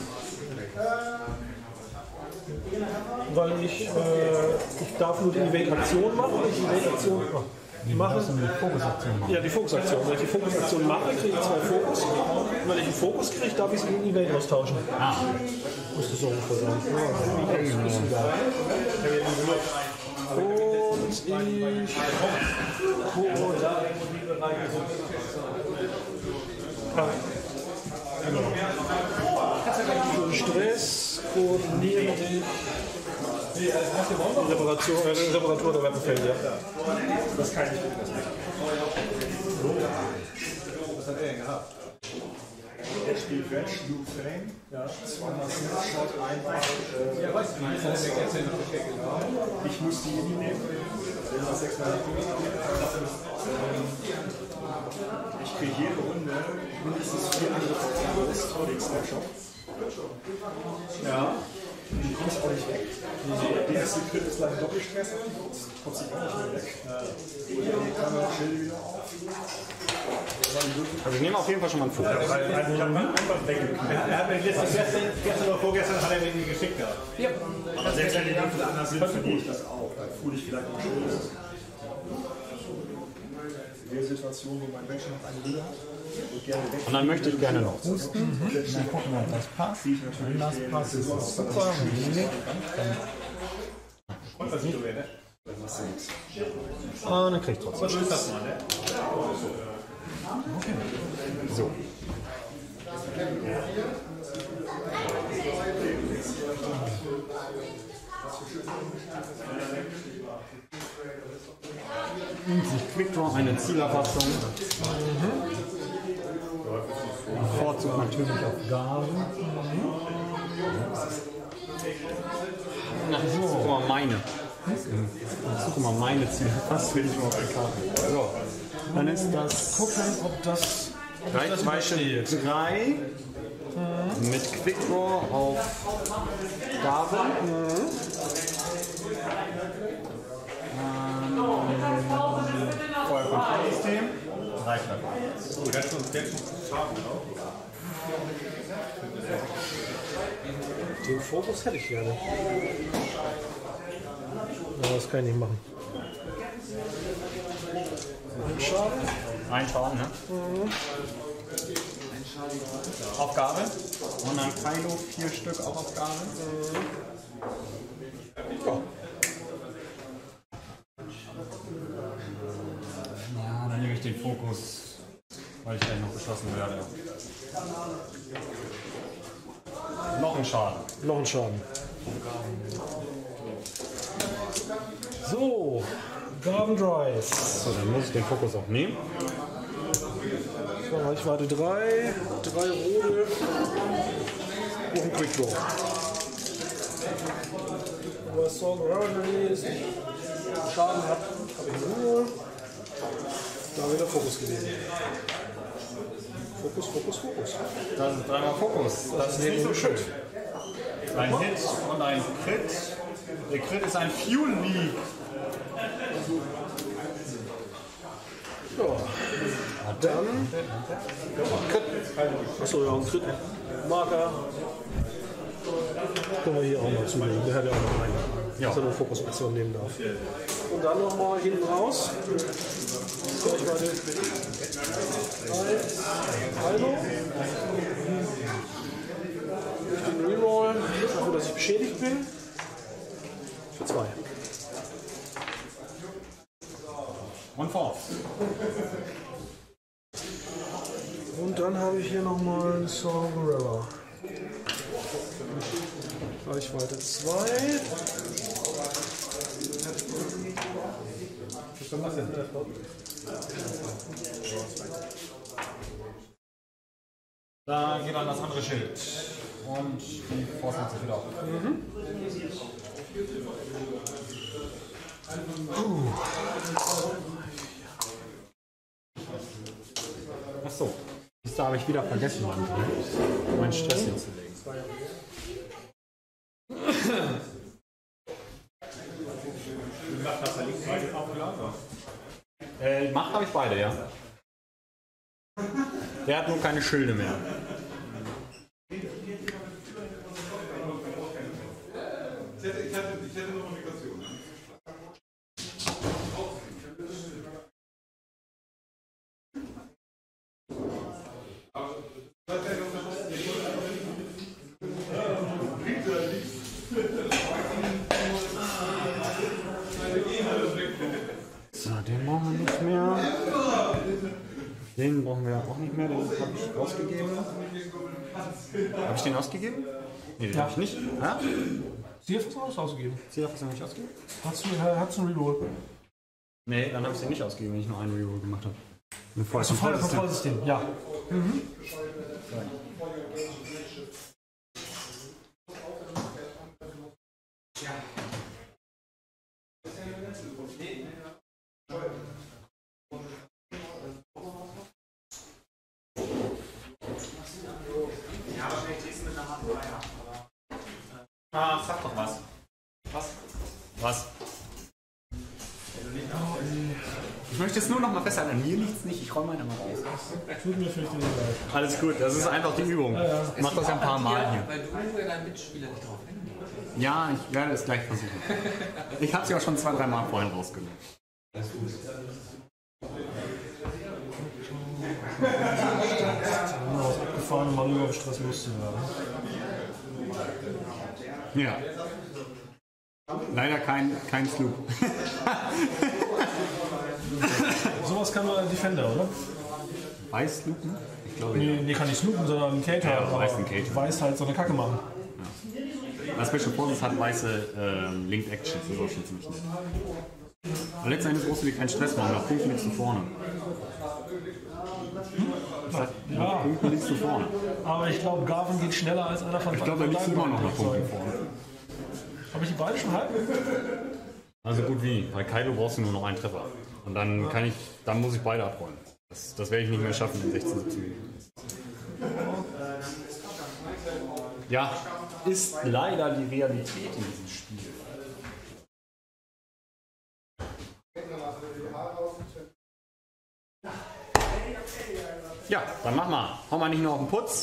Weil ich, äh, ich darf nur die Evade-Aktion machen. Wenn ich die Evade-Aktion mache, Die Fokusaktion machen. ja, die Fokusaktion. Wenn ich die Fokusaktion mache, kriege ich zwei Fokus. Und wenn ich einen Fokus kriege, darf ich es gegen Evade austauschen. Ah. Müsste so ungefähr sein. Ja, ist egal. Und ich. Ah. Für Stress koordiniere ich die Reparatur, äh, Reparatur der Weapon Failure. Das kann ich nicht. Was hat er denn gehabt? Er spielt Red, Luke Frame, ja, zweimal Shot, einmal. Ja, weißt du, das heißt, er kennt noch nicht genau. Ich muss die Ini nehmen. Ich kriege jede Runde mindestens vier Angriffe vor dem Snapshot. Ja. Die kommst auch nicht weg. Die erste Crit ist gleich Doppelstress auf die Brust. Kommt sie auch nicht mehr weg. Die Kamera schildet wieder auf. Also ich nehme auf jeden Fall schon mal einen Fokus. Ich habe einfach weggekriegt. Er hat mir gestern, gestern oder vorgestern hat er mir die geschickt gehabt. Ja. Aber selbst wenn die Würfel anders sind, verdiene ich das auch. Dann fühle ich vielleicht mal schön. In der Situation, wo mein Mensch noch eine Hülle hat und gerne weg. Und dann möchte ich gerne noch. Husten. Mhm. Dann gucken wir, ob das passt. Wenn das passt, ist das super. Und was nicht so wäre, ne? Ah, dann krieg ich trotzdem. So ist das mal, ne? Okay. So. Und sich Quick Draw eine Zielerfassung. Mhm. bevorzugt natürlich auf Gaben. Na, ich suche mal meine. Ich suche mal meine Ziele. Was will ich mal auf die Karte? So. Dann ist das. Gucken, ob das. Reichweite drei mit Quick Draw auf Gaben. Mhm. Feuerkontrollsystem. Reichweite. Oh, der hat schon Schaden drauf. Den Fokus hätte ich gerne. Aber das kann ich nicht machen. Ein Schaden. Ein Schaden, ne? Mhm. Aufgabe. Und dann Kylo vier Stück auch Aufgabe. Mhm. Ja. Ja, dann nehme ich den Fokus, weil ich gleich noch beschossen werde. Noch ein Schaden. Noch ein Schaden. So, Garden Drive. So, dann muss ich den Fokus auch nehmen. So, Reichweite drei, drei Rode und ein Quick Draw. Aber Song Rarity ist Schaden hat, habe ich nur. Da wieder Fokus gewesen. Fokus, Fokus, Fokus. Das ist dreimal Fokus. Das ist nicht so schön. Ein Hit und ein Crit. Der Crit ist ein Fuel Leak. Ja. Dann. Crit. Achso, ja, ein Crit. Marker. Können wir hier auch mal zulegen. Der hat ja auch noch eine. Ja. Dass er eine Fokusaktion nehmen darf. Und dann nochmal hinten raus. Ich warte. Hallo. Den Reroll, dafür, dass ich beschädigt bin. Für zwei. Und Force. Und dann habe ich hier nochmal einen Song Gorilla. Reichweite zwei. Da geht dann das andere Schild. Und die Force hat sich wieder auf. Mhm. Uh. Achso. Da habe ich wieder vergessen, meinen Stress hinzulegen. Macht das da links beide aufgeladen? Äh, Macht habe ich beide, ja. Der hat nur keine Schilde mehr. Ich hätte, ich hätte, ich hätte noch eine Migration. So, den brauchen wir nicht mehr. Den brauchen wir auch nicht mehr, den habe ich ausgegeben. Habe ich den ausgegeben? Nee, den Ja. habe ich nicht. Ja? Sie hat was ausgegeben. Sie hat das noch nicht ausgegeben? Hast du, hast du einen Reroll? Nee, dann habe ich den nicht ausgegeben, wenn ich nur einen Reroll gemacht habe. Ein Also Feuerkontrollsystem, ja. Mhm. Ah, sag doch was. Was? Was? Ich möchte es nur noch mal festhalten, an mir liegt es nicht, ich räume meine mal raus. Tut mir vielleicht nicht leid. Alles gut, das ist einfach die Übung. Ja, ja. Ich mach das ja ein paar Mal hier. Weil du ja deinen Mitspieler nicht drauf hängen. Ja, ich werde es gleich versuchen. Ich habe es ja schon zwei, drei Mal vorhin rausgenommen. Aus abgefahrenem Manöverstress musste werden. Ja. Leider kein, kein Sloop. Sowas kann nur ein Defender, oder? Weiß Sloopen? Ich glaube Nee, ja. nee, kann nicht snoopen, sondern ein Cater. Ja, aber weiß ein Cater. Weiß halt so eine Kacke machen. Das Special Forces hat weiße ähm, Linked Actions, das ist auch schon ziemlich nett. Aber letzten Endes brauchst du dir keinen Stress machen, da Punkt nimmst du vorne. Ja, Punkten liegst du vorne. aber ich glaube, Garvin geht schneller als einer von Ich glaube, da liegst du immer noch nach Punkten vorne. Habe ich die beide schon halb? Also gut wie. Bei Kylo brauchst du nur noch einen Treffer. Und dann kann ich, dann muss ich beide abrollen. Das, das werde ich nicht mehr schaffen in sechzehn siebzehn. Ja, ist leider die Realität in diesem Spiel. Ja, dann mach mal. Hau mal nicht nur auf den Putz.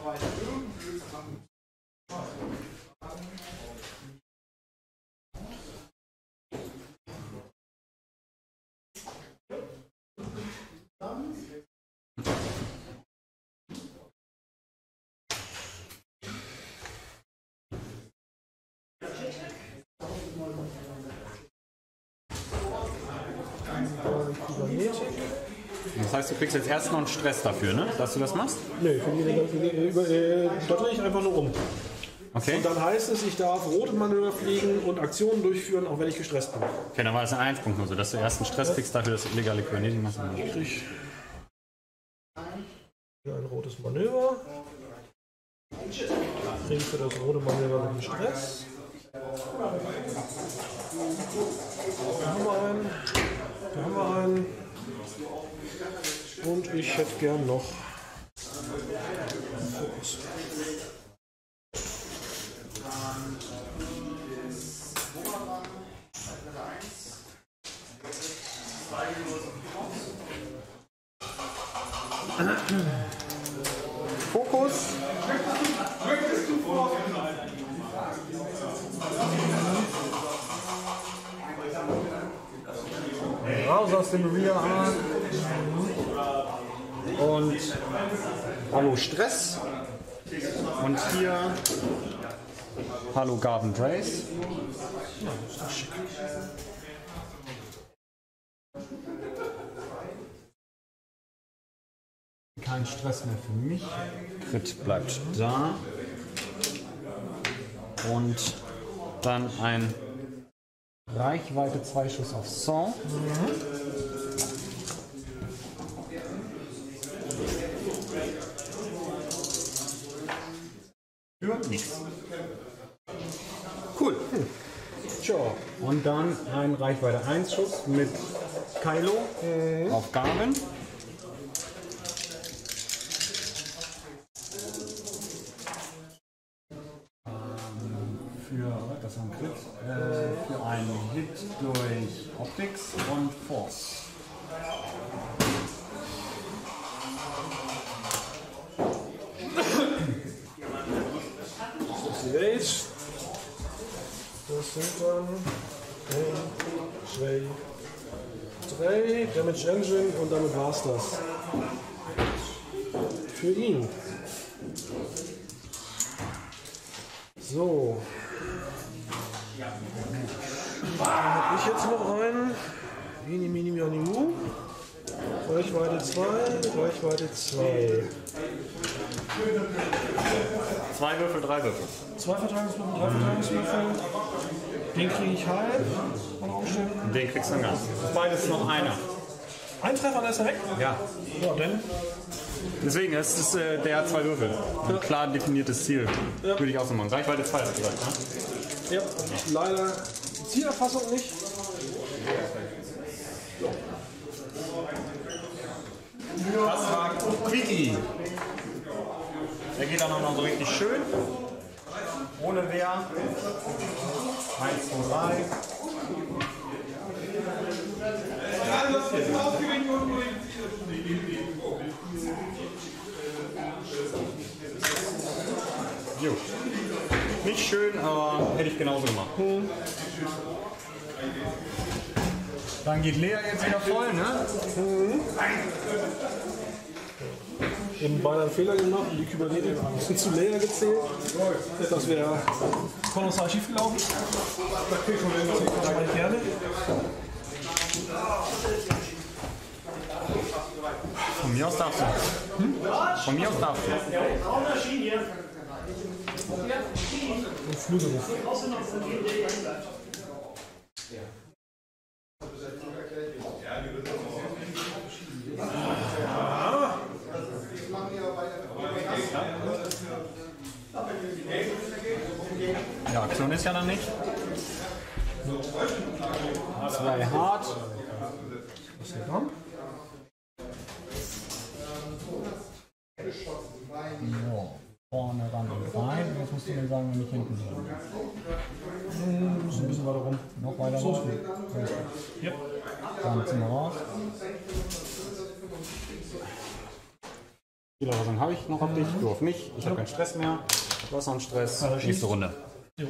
Das heißt, du kriegst jetzt erst noch einen Stress dafür, ne? Dass du das machst? Nö, für die, für die, über, äh, da drehe ich einfach nur um. Okay. Und dann heißt es, ich darf rote Manöver fliegen und Aktionen durchführen, auch wenn ich gestresst bin. Okay, dann war das ein eins Punkt nur so, dass du erst einen Stress kriegst dafür, dass du illegale Kybernetik machst. Ich krieg hier ein rotes Manöver. Kriege für das rote Manöver noch einen Stress. Da haben wir einen. Da haben wir einen. Und ich hätte gern noch Fokus. Fokus. Raus aus dem Rear Arm. Und hallo Stress. Und hier hallo Garvin Drace. Kein Stress mehr für mich. Crit bleibt da. Und dann ein Reichweite zwei Schuss auf Song. Mhm. Für nichts. Cool. Hm. Sure. Und dann ein Reichweite eins Schuss mit Kylo mhm. auf Garvin. Für, das war ein Crit, äh, für einen Hit durch Optics und Force. Das sind dann eins, zwei, drei Damage Engine und damit war's das. Für ihn. So. Dann habe ich jetzt noch einen. Mini, mini, mini, mu. Reichweite zwei, Reichweite zwei. Zwei Würfel, drei Würfel. Zwei Verteidigungswürfel, drei Verteidigungswürfel. Den kriege ich halb. Den kriegst du dann ganz. Beides noch einer. Ein Treffer, dann ist er weg? Ja. Ja, denn? Deswegen, es ist, äh, der hat zwei Würfel. Ein klar definiertes Ziel. Ja. Würde ich auch so machen. Reichweite zwei, hast du gesagt, ne? Ja, leider die Zielerfassung nicht. Das war Quickie. Der geht dann auch noch so richtig schön. Ohne Wehr. eins, zwei, drei. Jo. Nicht schön, aber hätte ich genauso gemacht. Hm. Dann geht Lea jetzt wieder voll, ne? Mhm. Eben beinahe einen Fehler gemacht und die Kybernetik ein bisschen zu leer gezählt. Das wäre kolossal schief gelaufen. Das mache ich gerne. Von mir aus darfst du. Hm? Von mir aus darfst du. Und Flügelruf. Ja, Aktion ist ja dann nicht. Zwei hart. Was ist dran? So, vorne ran und rein. Jetzt musst du mir sagen, wenn ich hinten bin. Hm, muss ein bisschen weiter rum. Noch weiter So raus. ist gut. Ja. Dann ziehen wir raus. Spielerversion habe ich noch auf dich, du auf mich. Ich habe keinen Stress mehr. Du hast noch einen Stress. Also Nächste Runde. Jo.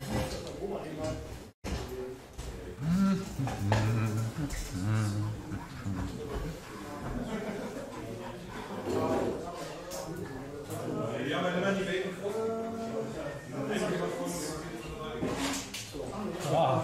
Ah.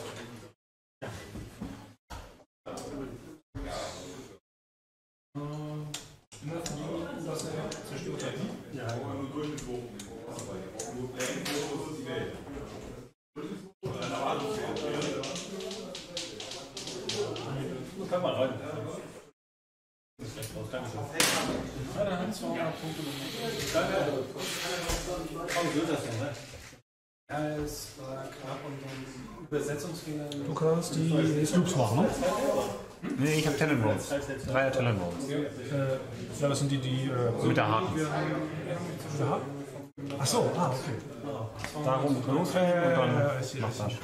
Kann man rein. Das ist echt raus, danke schön. Ja, dann haben wir zweihundert Punkte. Danke. Warum wird das denn, ne? Ja, es war knapp und dann Übersetzungsfehler. Du kannst die Sloops machen, ne? Nee, ich habe Talent Rolls. Dreier Talent Rolls. Äh, ja, das sind die, die. Äh, Mit der harten. ja. Ach so, ah, okay. Darum loslegen und dann Ja, ich sehe mach das. das.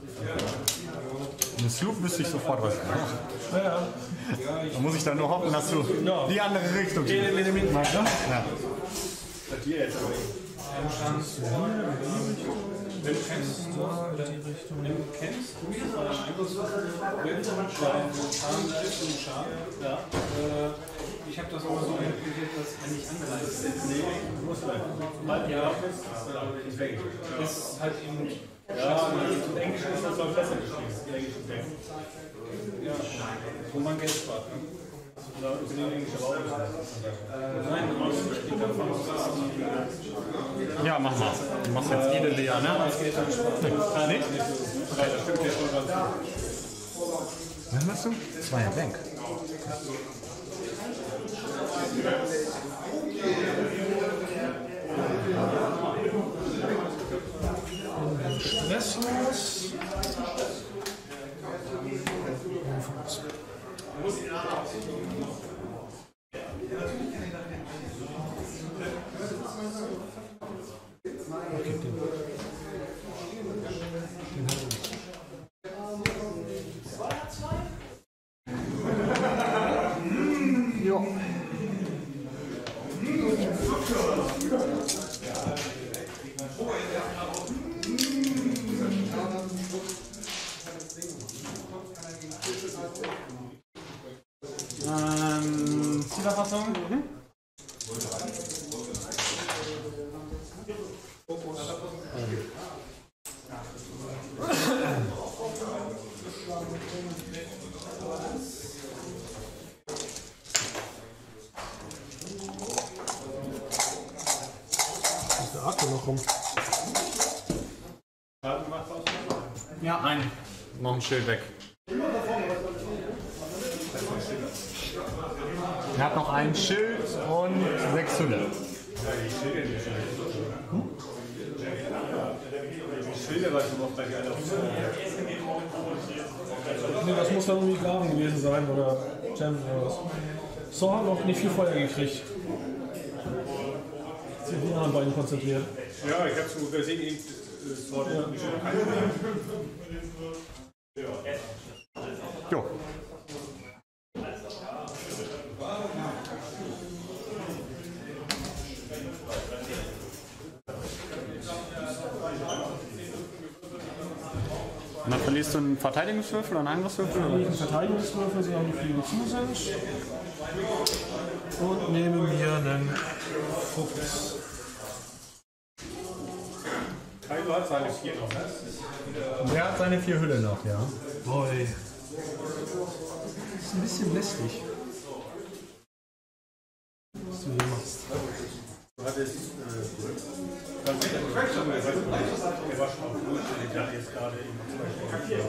Eine Sloop wüsste ich sofort, was ich mache. Ja, ja. Da muss ich dann nur hoffen, dass du Ja. die andere Richtung gehst. Ja. Wenn du kennst, oder die Richtung. Wenn du kennst, du bist bei einem Angriffswaffe, wenn du einen Stein, Schiff und Schaf, ja. Äh, ich habe das aber so interpretiert, dass er nicht angreift ist. Nee, du musst bleiben. Weil ja, ist weg. Ist halt eben. Ja, im Englischen ist das noch besser geschrieben. Im Englischen weg. Ja, wo man Geld spart. Ne? Oder ist in Englisch aber auch äh, nein, du musst nicht die Kampf Ja, mach mal. Du machst jetzt jede Lea, ne? nee. Nicht? Okay, das stimmt ja schon ganz gut. Was machst du? Zweier Bank. Stresslos. Ähm, Zielerfassung? Mhm. Ist der Akku noch rum? Ja, ein. Noch ein Schild weg. Er hat noch ein Schild und sechs Hülle. Schilder, was du noch bei dir auf. Nee, das muss dann irgendwie Graben gewesen sein oder Gems oder was. So haben noch nicht viel Feuer gekriegt. Sind die anderen beiden konzentriert. Ja, ich habe schon gesehen, eben das Wort Ja. nicht schon bekannt. Jo. Und dann verlierst du einen Verteidigungswürfel oder einen Angriffswürfel? Oder? Die Verteidigungswürfel, solange die Fliegen zu sind. Und nehme mir einen Fuchs. Kaido hat seine vier noch, ne? Der hat seine vier Hülle noch, ja. Boy. Das ist ein bisschen lästig. Was du hier machst. Du hattest, äh, dann wird er nicht schon gesagt, der war schon auf Null, der hat jetzt gerade eben zum Beispiel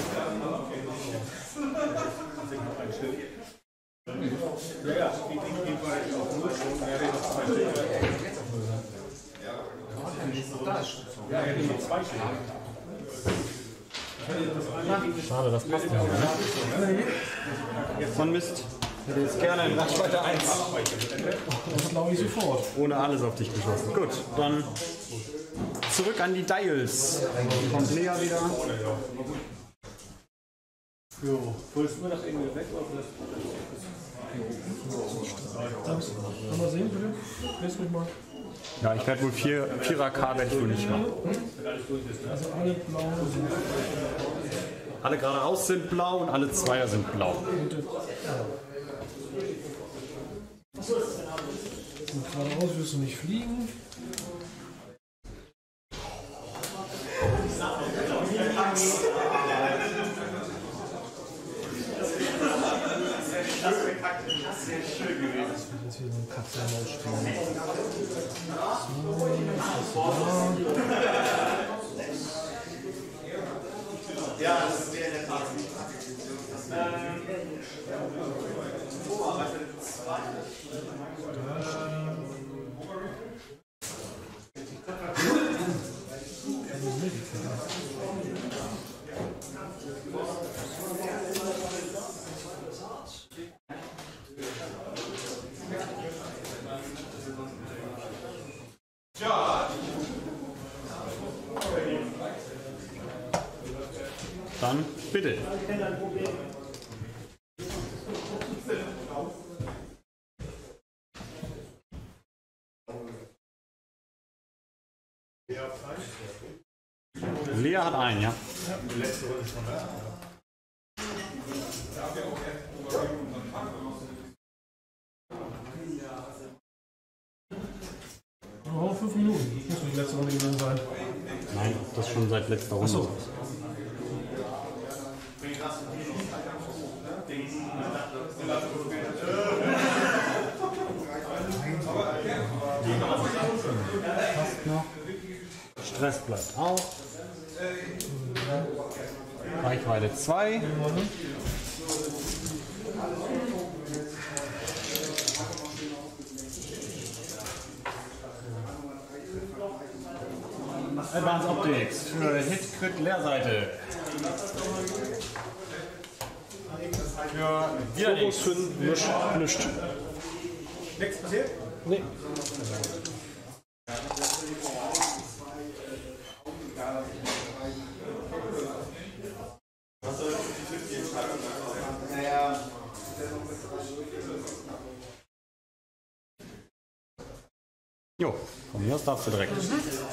deswegen noch ein Schild. Ja, ja, die Dinge gehen bei auf Null schon, der hat jetzt zwei Schilder. Ja, er hätte nur zwei Schläge. Schade, das passt ja. Ne? So ein Mist. Ich hätte jetzt gerne in Reichweite eins. Das glaube ich sofort. Ohne alles auf dich geschossen. Gut, dann zurück an die Dials. Kommt Lea wieder. Jo. Wolltest du nach irgendwie weg oder? Kann man sehen, bitte? Lass mich mal. Ja, ich werde wohl vier, Vierer K werde ich wohl nicht machen. Also alle blau sind. Alle geradeaus sind blau und alle Zweier sind blau. Und geradeaus wirst du nicht fliegen. Das wäre schön gewesen. Das wird jetzt hier so ein Katzenmaus-Spiel. Ja, das wäre in der Tat. Vorarbeit zwei. Dann bitte. Lea hat einen, ja. Die letzte Runde ist schon da. Oh, fünf Minuten. Das muss die letzte Runde gewesen sein. Nein, das schon seit letzter Runde. Achso. Passt noch. Stress bleibt auch. Reichweite zwei. Advanced Optics für Hit, Crit, Leerseite. Für wieder Fokus für nichts. Nichts. Nichts passiert? Nee. Jo, von mir aus darfst du direkt.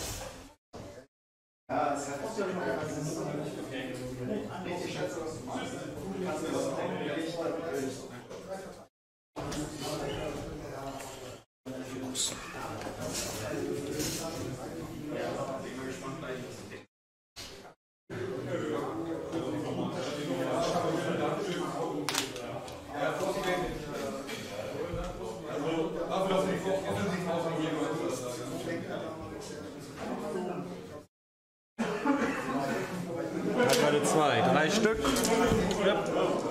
Reichweite zwei, drei Stück. Ja.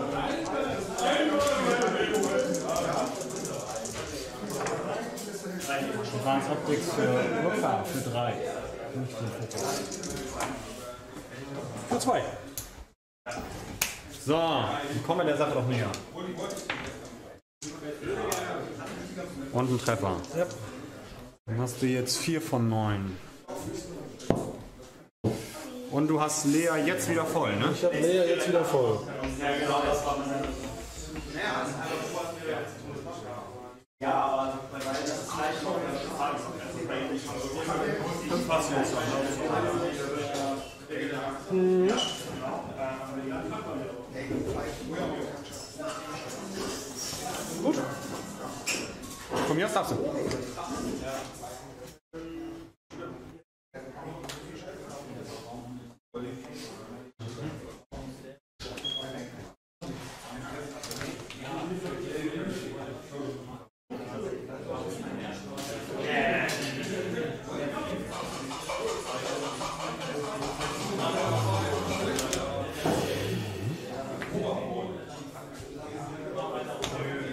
Advanced Optics für Rückfahrt für drei. Nicht für Fokus. Für zwei. So, dann kommen wir der Sache doch näher. Und ein Treffer. Ja. Dann hast du jetzt vier von neun. Und du hast Lea jetzt wieder voll, ne? Ich habe Lea jetzt wieder voll. Ja, aber bei beiden ist es gleich noch fünf passt jetzt. Mhm. Gut. Von mir aus darfst du.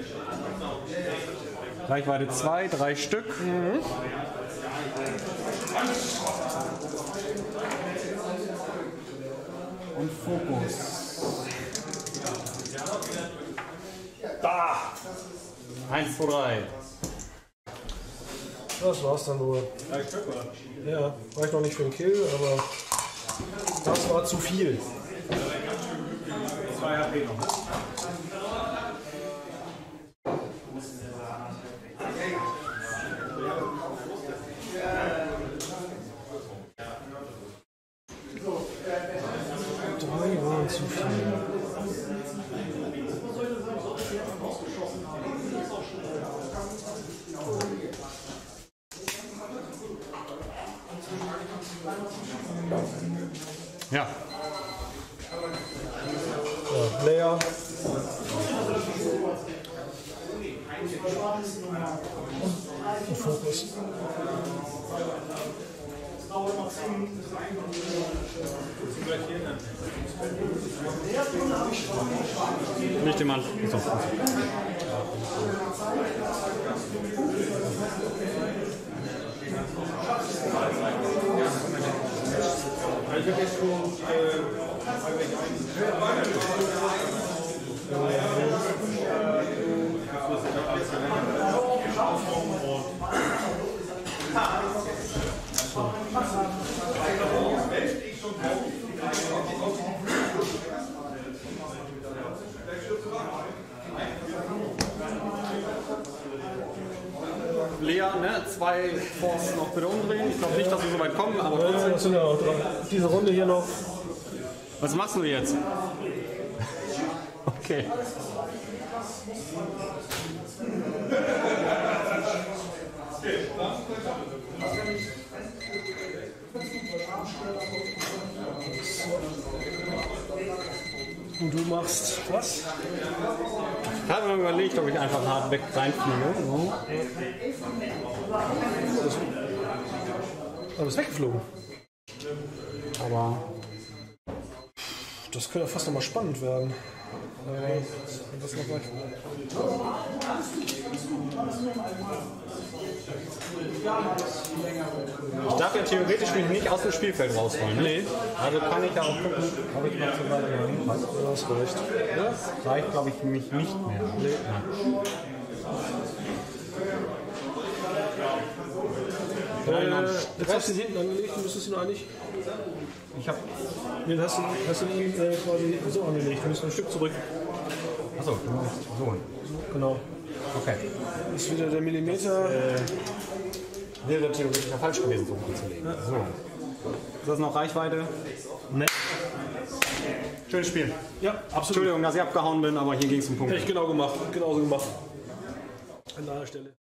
Reichweite zwei, drei Stück. Mhm. Und Fokus. Da! eins, zwei, drei. Das war's dann wohl. Ja, reicht noch nicht für den Kill, aber das war zu viel. zwei H P noch. Drei waren zu viel. Ja. Ja, Leia. Und Fokus. Nicht im Mann. So. Ich habe jetzt schon Lea, ne? Zwei Force noch bitte umdrehen. Ich glaube nicht, dass wir so weit kommen, aber Ja, trotzdem. das sind ja auch drei. Diese Runde hier noch. Was machst du jetzt? Okay. Und du machst was? Ich habe mir überlegt, ob ich einfach hart weg reinfliege. So. Aber ist weggeflogen. Aber Das könnte ja fast noch mal spannend werden. Äh, das noch gleich. ich darf ja theoretisch mich nicht aus dem Spielfeld rausholen. Ne? Nee. Also kann ich ja auch gucken, ob ich noch so weit oder nicht passe. Ja, das reicht. Das reicht, glaube ich, mich nicht mehr. Nee. Äh, jetzt hast du ihn hinten angelegt, müsstest du ihn eigentlich. Ich habe. Nee, hast du, hast du ihn äh, quasi so angelegt. Du musst ein Stück zurück. Achso, so. Genau. Okay. Das ist wieder der Millimeter. Äh, wäre theoretisch ja falsch gewesen, so umzulegen. Ja. So. Ist das noch Reichweite? Ne. Schönes Spiel. Ja, absolut. Entschuldigung, dass ich abgehauen bin, aber hier ging es um Punkte. Hätte ich genau gemacht. Genauso gemacht. An der Stelle.